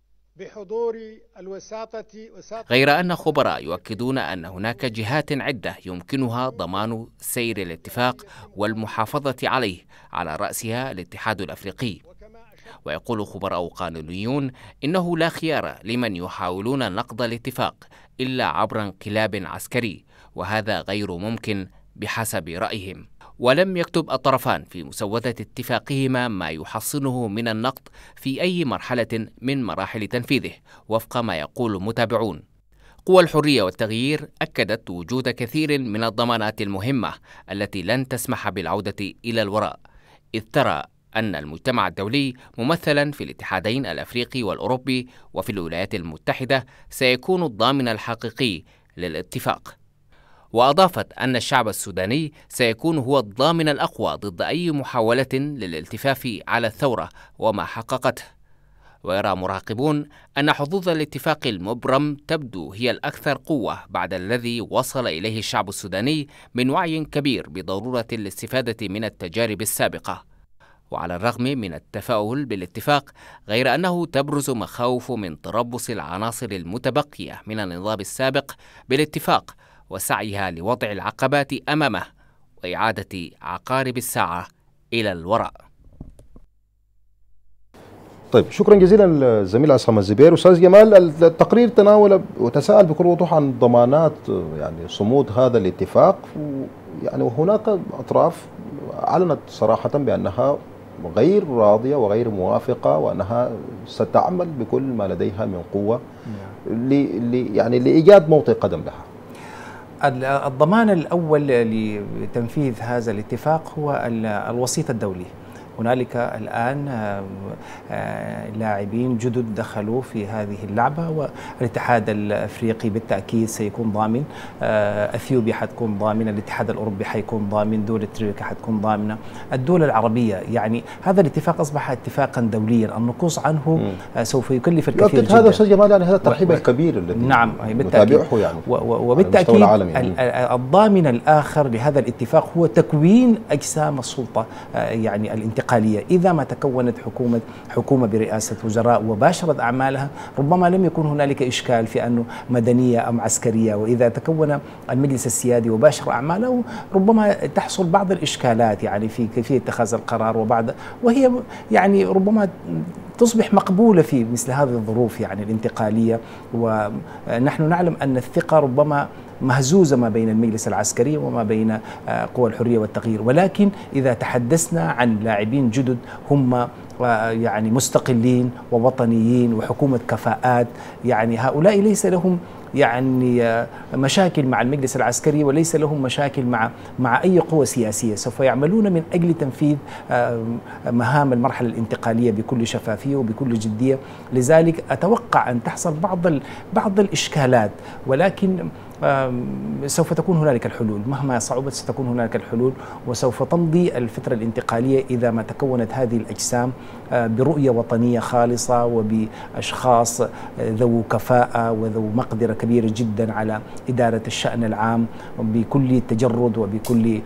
بحضور الوساطة غير أن خبراء يؤكدون أن هناك جهات عدة يمكنها ضمان سير الاتفاق والمحافظة عليه، على رأسها الاتحاد الأفريقي. ويقول خبراء قانونيون إنه لا خيار لمن يحاولون نقض الاتفاق إلا عبر انقلاب عسكري، وهذا غير ممكن بحسب رأيهم. ولم يكتب الطرفان في مسودة اتفاقهما ما يحصنه من النقد في أي مرحلة من مراحل تنفيذه، وفق ما يقول متابعون. قوى الحرية والتغيير أكدت وجود كثير من الضمانات المهمة التي لن تسمح بالعودة إلى الوراء، إذ ترى أن المجتمع الدولي ممثلا في الاتحادين الأفريقي والأوروبي وفي الولايات المتحدة سيكون الضامن الحقيقي للاتفاق. وأضافت أن الشعب السوداني سيكون هو الضامن الأقوى ضد أي محاولة للالتفاف على الثورة وما حققته. ويرى مراقبون أن حظوظ الاتفاق المبرم تبدو هي الأكثر قوة بعد الذي وصل إليه الشعب السوداني من وعي كبير بضرورة الاستفادة من التجارب السابقة. وعلى الرغم من التفاؤل بالاتفاق، غير أنه تبرز مخاوف من تربص العناصر المتبقية من النظام السابق بالاتفاق وسعيها لوضع العقبات أمامه وإعادة عقارب الساعة إلى الوراء. طيب، شكرا جزيلا الزميل عصام الزبير. أستاذ جمال، التقرير تناول وتساءل بكل وضوح عن ضمانات يعني صمود هذا الاتفاق، يعني وهناك أطراف أعلنت صراحة بأنها غير راضية وغير موافقة، وأنها ستعمل بكل ما لديها من قوة ل يعني لإيجاد موطئ قدم لها. الضمان الأول لتنفيذ هذا الاتفاق هو الوسيط الدولي. هنالك الآن لاعبين جدد دخلوا في هذه اللعبة، والاتحاد الأفريقي بالتأكيد سيكون ضامن، أثيوبيا حتكون ضامنة، الاتحاد الأوروبي حيكون ضامن، دولة تركيا حتكون ضامنة، الدول العربية. يعني هذا الاتفاق أصبح اتفاقا دوليا، النقوص عنه م. سوف يكلف الكثير جدا. هذا أستاذ جمال يعني هذا الترحيب و... الكبير الذي نعم بالتأكيد يعني وبالتأكيد الضامن الآخر لهذا الاتفاق هو تكوين أجسام السلطة يعني الانتقالية. إذا ما تكونت حكومة حكومة برئاسة وزراء وباشرت أعمالها ربما لم يكن هنالك إشكال في أنه مدنية أم عسكرية، وإذا تكون المجلس السيادي وباشر أعماله ربما تحصل بعض الإشكالات يعني في كيفية اتخاذ القرار، وبعد وهي يعني ربما تصبح مقبولة في مثل هذه الظروف يعني الانتقالية. ونحن نعلم أن الثقة ربما مهزوزة ما بين المجلس العسكري وما بين قوى الحرية والتغيير، ولكن إذا تحدثنا عن لاعبين جدد هم يعني مستقلين ووطنيين وحكومة كفاءات، يعني هؤلاء ليس لهم يعني مشاكل مع المجلس العسكري وليس لهم مشاكل مع مع أي قوة سياسية، سوف يعملون من أجل تنفيذ مهام المرحلة الانتقالية بكل شفافية وبكل جدية. لذلك أتوقع أن تحصل بعض بعض الإشكالات، ولكن سوف تكون هنالك الحلول، مهما صعبت ستكون هنالك الحلول، وسوف تمضي الفترة الانتقالية إذا ما تكونت هذه الأجسام برؤية وطنية خالصة وبأشخاص ذو كفاءة وذو مقدرة كبيرة جدا على إدارة الشأن العام بكل تجرد وبكل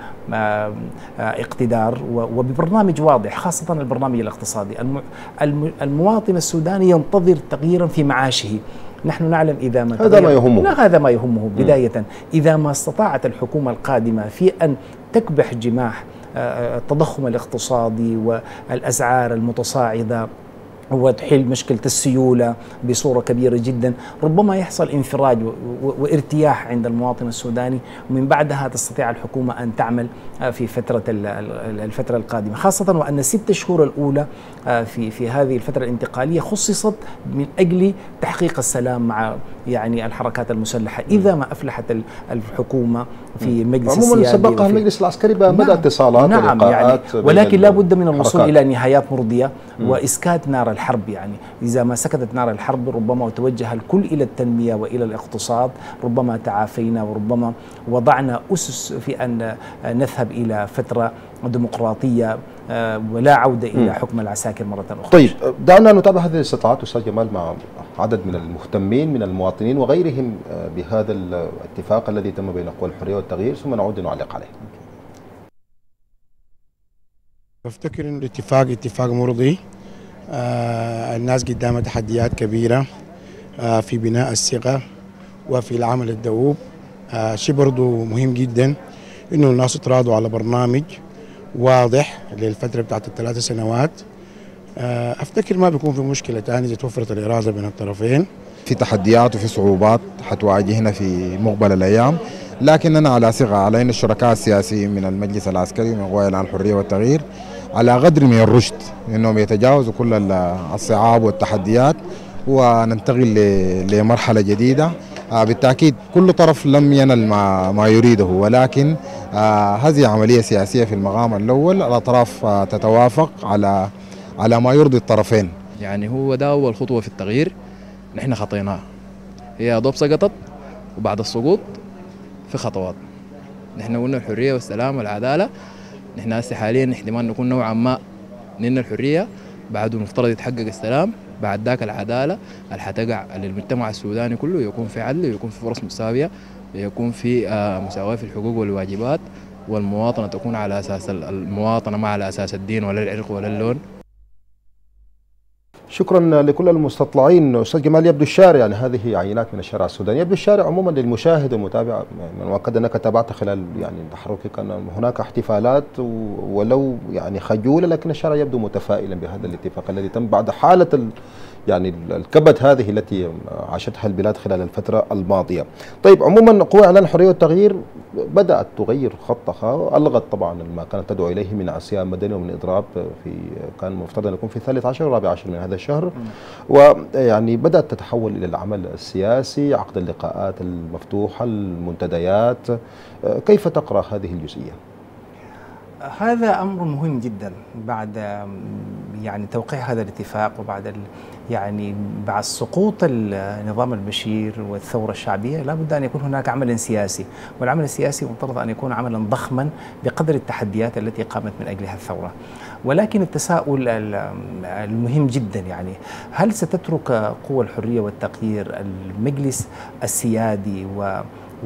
اقتدار وببرنامج واضح، خاصة البرنامج الاقتصادي. المواطن السوداني ينتظر تغييرا في معاشه. نحن نعلم إذا ما هذا ما يهمه لا هذا ما يهمه بداية. إذا ما استطاعت الحكومة القادمة في أن تكبح جماح التضخم الاقتصادي والأسعار المتصاعدة وتحل مشكلة السيولة بصورة كبيرة جدا، ربما يحصل انفراج وارتياح عند المواطن السوداني، ومن بعدها تستطيع الحكومة أن تعمل في فترة الفترة القادمة، خاصة وأن الست شهور الأولى في في هذه الفترة الانتقالية خصصت من أجل تحقيق السلام مع يعني الحركات المسلحة. إذا ما أفلحت الحكومة في المجلس السيادي عموما سبقها المجلس العسكري بدأ نعم اتصالات نعم ولقاءات يعني، ولكن لا بد من الوصول إلى نهايات مرضية وإسكات نار الحرب. يعني إذا ما سكتت نار الحرب ربما وتوجه الكل إلى التنمية وإلى الاقتصاد ربما تعافينا، وربما وضعنا أسس في أن نذهب إلى فترة ديمقراطية ولا عودة إلى حكم العساكر مرة أخرى. طيب دعنا نتابع هذه الاستطلاعات أستاذ جمال مع عدد من المهتمين من المواطنين وغيرهم بهذا الاتفاق الذي تم بين قوى الحرية والتغيير، ثم نعود نعلق عليه. أفتكر أن الاتفاق اتفاق مرضي. آه الناس قدام تحديات كبيرة آه في بناء الثقة وفي العمل الدؤوب. آه شيء برضو مهم جدا إنه الناس تراضوا على برنامج واضح للفترة بتاعت الثلاث سنوات. آه أفتكر ما بيكون في مشكلة تاني إذا توفرت الإرادة بين الطرفين. في تحديات وفي صعوبات حتواجهنا في مقبل الأيام، لكن أنا على ثقة على أن الشركاء السياسيين من المجلس العسكري من قوى الحرية والتغيير على قدر من الرشد انهم يتجاوزوا كل الصعاب والتحديات وننتقل لمرحله جديده. بالتاكيد كل طرف لم ينل ما, ما يريده، ولكن هذه عمليه سياسيه في المقام الاول، الاطراف تتوافق على على ما يرضي الطرفين. يعني هو ده اول خطوه في التغيير نحن خطيناها، هي دوب سقطت وبعد السقوط في خطوات. نحن قلنا الحريه والسلام والعداله، نحن هسه حاليا احتمال نكون نوعا ما نلنا الحريه، بعده المفترض يتحقق السلام، بعد ذاك العداله اللي حتقع للمجتمع السوداني كله، يكون في عدل ويكون في فرص مساويه، يكون في مساواه في الحقوق والواجبات، والمواطنه تكون على اساس المواطنه ما على اساس الدين ولا العرق ولا اللون. شكرا لكل المستطلعين. استاذ جمال، يبدو الشارع يعني هذه عينات من الشارع السوداني، يبدو الشارع عموما للمشاهد والمتابع، من المؤكد انك تابعت خلال يعني تحركك ان هناك احتفالات ولو يعني خجوله، لكن الشارع يبدو متفائلا بهذا الاتفاق الذي تم بعد حاله ال يعني الكبد هذه التي عاشتها البلاد خلال الفترة الماضية. طيب عموما قوى إعلان الحرية والتغيير بدأت تغير خطها، ألغت طبعا ما كانت تدعو إليه من عصيان مدني ومن إضراب في كان مفترض أن يكون في الثالث عشر والرابع عشر من هذا الشهر، ويعني بدأت تتحول إلى العمل السياسي، عقد اللقاءات المفتوحة، المنتديات. كيف تقرأ هذه الجزئية؟ هذا أمر مهم جدا بعد يعني توقيع هذا الاتفاق وبعد يعني بعد سقوط النظام البشير والثورة الشعبية لا بد أن يكون هناك عمل سياسي، والعمل السياسي مفترض أن يكون عملا ضخما بقدر التحديات التي قامت من أجلها الثورة. ولكن التساؤل المهم جدا يعني هل ستترك قوى الحرية والتغيير المجلس السيادي و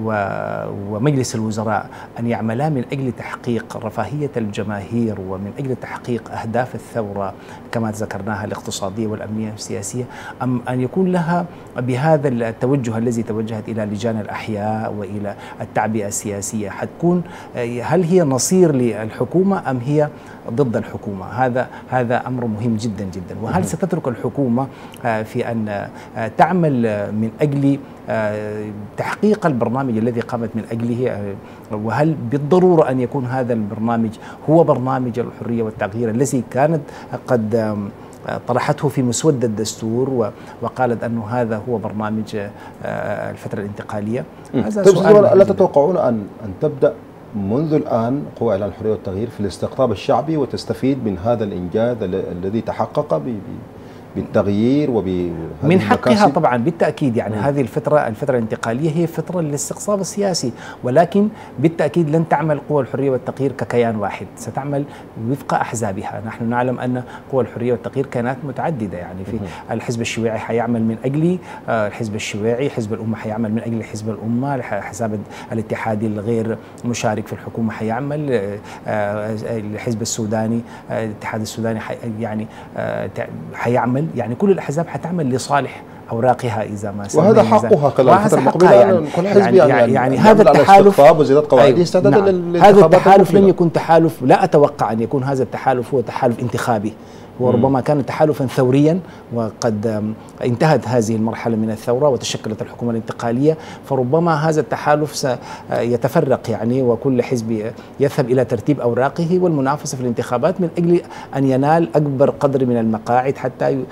ومجلس الوزراء أن يعملا من أجل تحقيق رفاهية الجماهير ومن أجل تحقيق أهداف الثورة كما ذكرناها الاقتصادية والأمنية والسياسية، أم أن يكون لها بهذا التوجه الذي توجهت إلى لجان الأحياء وإلى التعبئة السياسية حتكون هل هي نصير للحكومة أم هي ضد الحكومة؟ هذا هذا أمر مهم جدا جدا. وهل ستترك الحكومة في أن تعمل من أجل تحقيق البرنامج الذي قامت من أجله، وهل بالضرورة أن يكون هذا البرنامج هو برنامج الحرية والتغيير الذي كانت قد طرحته في مسودة الدستور وقالت أنه هذا هو برنامج الفترة الانتقالية؟ هذا سؤال. ألا تتوقعون أن أن تبدأ منذ الآن قوى إعلان الحرية والتغيير في الاستقطاب الشعبي وتستفيد من هذا الإنجاز الذي تحقق ب بالتغيير وب من حقها طبعا بالتأكيد يعني م. هذه الفترة الفترة الانتقالية هي فترة للاستقطاب السياسي، ولكن بالتأكيد لن تعمل قوى الحرية والتغيير ككيان واحد، ستعمل وفق أحزابها. نحن نعلم أن قوى الحرية والتغيير كانت متعددة يعني في م. الحزب الشيوعي حيعمل من أجل الحزب الشيوعي، حزب الأمة حيعمل من أجل حزب الأمة، الحزب الاتحادي الغير مشارك في الحكومة حيعمل، الحزب السوداني الاتحاد السوداني يعني حيعمل، يعني كل الأحزاب حتعمل لصالح أوراقها إذا ما سمى وهذا حقها خلال الفترة المقبلة يعني كل حزب يعني, يعني, يعني, يعني هذا التحالف وزيادة قواعد استعدادا أيوة نعم هذا التحالف لن يكون تحالف، لا أتوقع أن يكون هذا التحالف هو تحالف انتخابي، وربما كان تحالفا ثوريا وقد انتهت هذه المرحلة من الثورة وتشكلت الحكومة الانتقالية، فربما هذا التحالف سيتفرق يعني وكل حزب يذهب إلى ترتيب أوراقه والمنافسة في الانتخابات من أجل أن ينال أكبر قدر من المقاعد حتى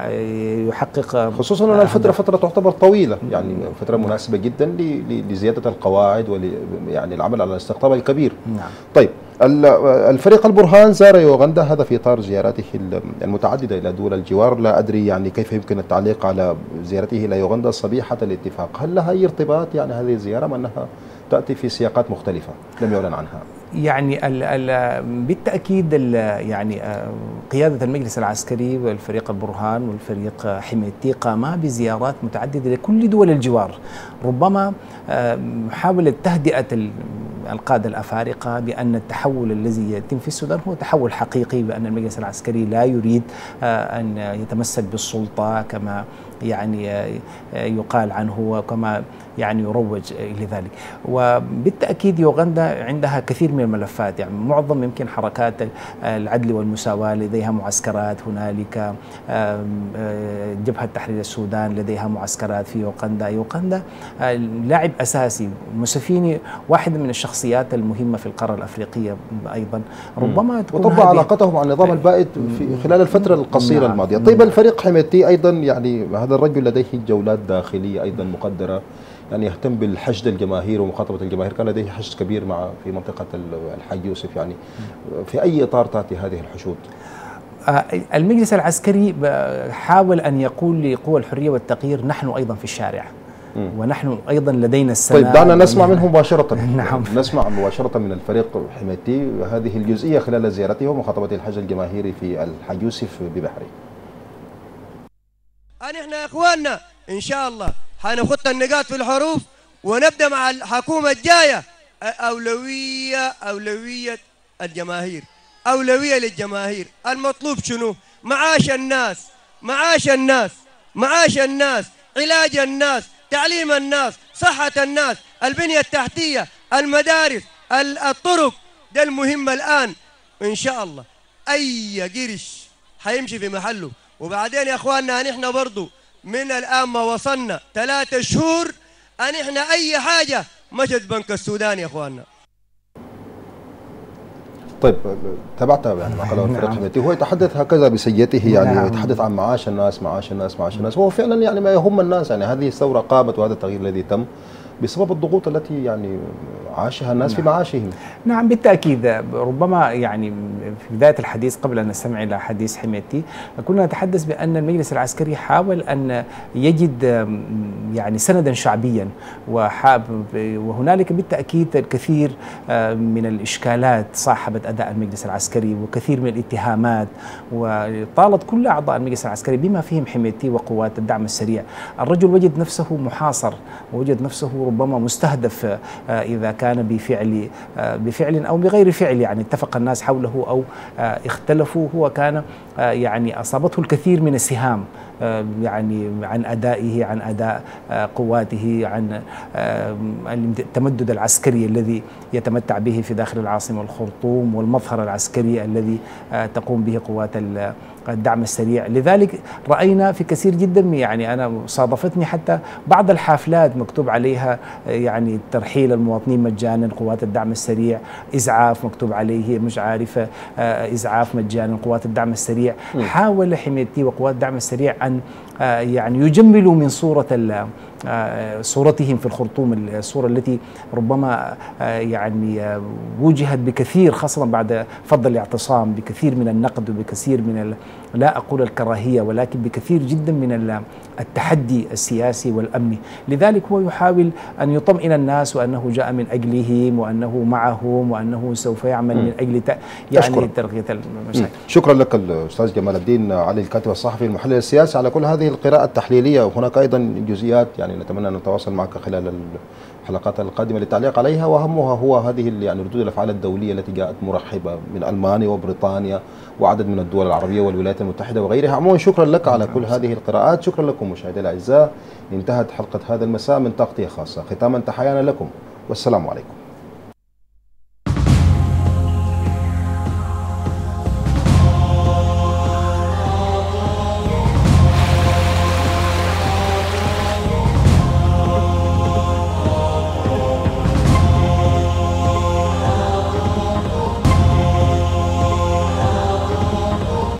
يحقق، خصوصا أن الفترة فترة تعتبر طويلة يعني فترة مناسبة جدا لزيادة القواعد ول يعني العمل على الاستقطاب الكبير. نعم. طيب الفريق البرهان زار يوغندا هذا في إطار زياراته المتعددة إلى دول الجوار، لا أدري يعني كيف يمكن التعليق على زيارته إلى يوغندا صبيحة الاتفاق، هل لها أي ارتباط يعني هذه الزيارة أم أنها تأتي في سياقات مختلفة لم يعلن عنها؟ يعني ال ال بالتأكيد ال يعني قيادة المجلس العسكري والفريق البرهان والفريق حميتي قاما بزيارات متعددة لكل دول الجوار، ربما محاولة تهدئة القادة الأفارقة بأن التحول الذي يتم في السودان هو تحول حقيقي، بأن المجلس العسكري لا يريد أن يتمسك بالسلطة كما يعني يقال عنه وكما يعني يروج لذلك. وبالتأكيد يوغندا عندها كثير من الملفات، يعني معظم يمكن حركات العدل والمساواة لديها معسكرات هنالك، جبهة تحرير السودان لديها معسكرات في يوغندا. يوغندا لاعب أساسي، موسفيني واحد من الشخصيات المهمة في القارة الأفريقية أيضا، ربما تكون وطبع علاقته مع النظام البائد في خلال الفترة القصيرة نعم. الماضية. طيب الفريق حميتي أيضا يعني هذا الرجل لديه جولات داخلية أيضا مقدرة، يعني يهتم بالحشد الجماهير ومخاطبة الجماهير، كان لديه حشد كبير مع في منطقة الحاج يوسف، يعني في أي إطار تأتي هذه الحشود؟ المجلس العسكري حاول أن يقول لقوى الحرية والتغيير نحن أيضا في الشارع ونحن أيضا لدينا السنة. طيب دعنا نسمع منه مباشرة. نعم. نسمع مباشرة من الفريق حميتي هذه الجزئية خلال زيارته ومخاطبة الحشد الجماهيري في الحاج يوسف ببحري. احنا يا اخواننا ان شاء الله حنخط النقاط في الحروف ونبدا مع الحكومه الجايه. اولويه اولويه الجماهير، اولويه للجماهير. المطلوب شنو؟ معاش الناس، معاش الناس، معاش الناس، علاج الناس، تعليم الناس، صحه الناس، البنيه التحتيه، المدارس، الطرق. ده المهم الان ان شاء الله. اي قرش حيمشي في محله. وبعدين يا اخواننا نحن برضو من الان ما وصلنا ثلاثة شهور ان احنا اي حاجه مشت بنك السودان يا اخواننا. طيب تابعت يعني ما قاله الفريق حميتي، هو يتحدث هكذا بسيته يعني نعم. يتحدث عن معاش الناس، معاش الناس، معاش الناس، وهو فعلا يعني ما يهم الناس، يعني هذه الثوره قامت وهذا التغيير الذي تم بسبب الضغوط التي يعني عاشها الناس في معاشهم. نعم بالتأكيد. ربما يعني في بداية الحديث قبل أن نستمع إلى حديث حميدتي كنا نتحدث بأن المجلس العسكري حاول أن يجد يعني سندا شعبيا، وهنالك بالتأكيد الكثير من الإشكالات صاحبت أداء المجلس العسكري وكثير من الاتهامات، وطالت كل أعضاء المجلس العسكري بما فيهم حميدتي وقوات الدعم السريع. الرجل وجد نفسه محاصر، وجد نفسه ربما مستهدف إذا كان بفعل بفعل أو بغير فعل، يعني اتفق الناس حوله أو اختلفوا. هو كان يعني أصابته الكثير من السهام يعني عن أدائه، عن أداء قواته، عن التمدد العسكري الذي يتمتع به في داخل العاصمة الخرطوم، والمظهر العسكري الذي تقوم به قوات الدعم السريع. لذلك رأينا في كثير جدا، يعني أنا صادفتني حتى بعض الحافلات مكتوب عليها يعني ترحيل المواطنين مجانا قوات الدعم السريع، إسعاف مكتوب عليه مش عارفة إسعاف مجانا قوات الدعم السريع. حاول حميدتي وقوات الدعم السريع أن يعني يجملوا من صورة صورتهم في الخرطوم، الصورة التي ربما يعني وجهت بكثير خاصة بعد فض الاعتصام بكثير من النقد وبكثير من لا أقول الكراهية ولكن بكثير جدا من التحدي السياسي والأمني. لذلك هو يحاول أن يطمئن الناس وأنه جاء من أجلهم وأنه معهم وأنه سوف يعمل من أجل يعني ترقية المشاكل. شكرا لك الأستاذ جمال الدين علي الكاتب الصحفي المحلل السياسي على كل هذه القراءة التحليلية، وهناك أيضا جزئيات يعني نتمنى أن نتواصل معك خلال الحلقات القادمة للتعليق عليها، وأهمها هو هذه يعني ردود الأفعال الدولية التي جاءت مرحبة من ألمانيا وبريطانيا وعدد من الدول العربية والولايات المتحدة وغيرها. عموما شكرا لك على كل هذه القراءات. شكرا لكم مشاهدينا الأعزاء، انتهت حلقة هذا المساء من تغطية خاصة. ختاما تحيانا لكم والسلام عليكم.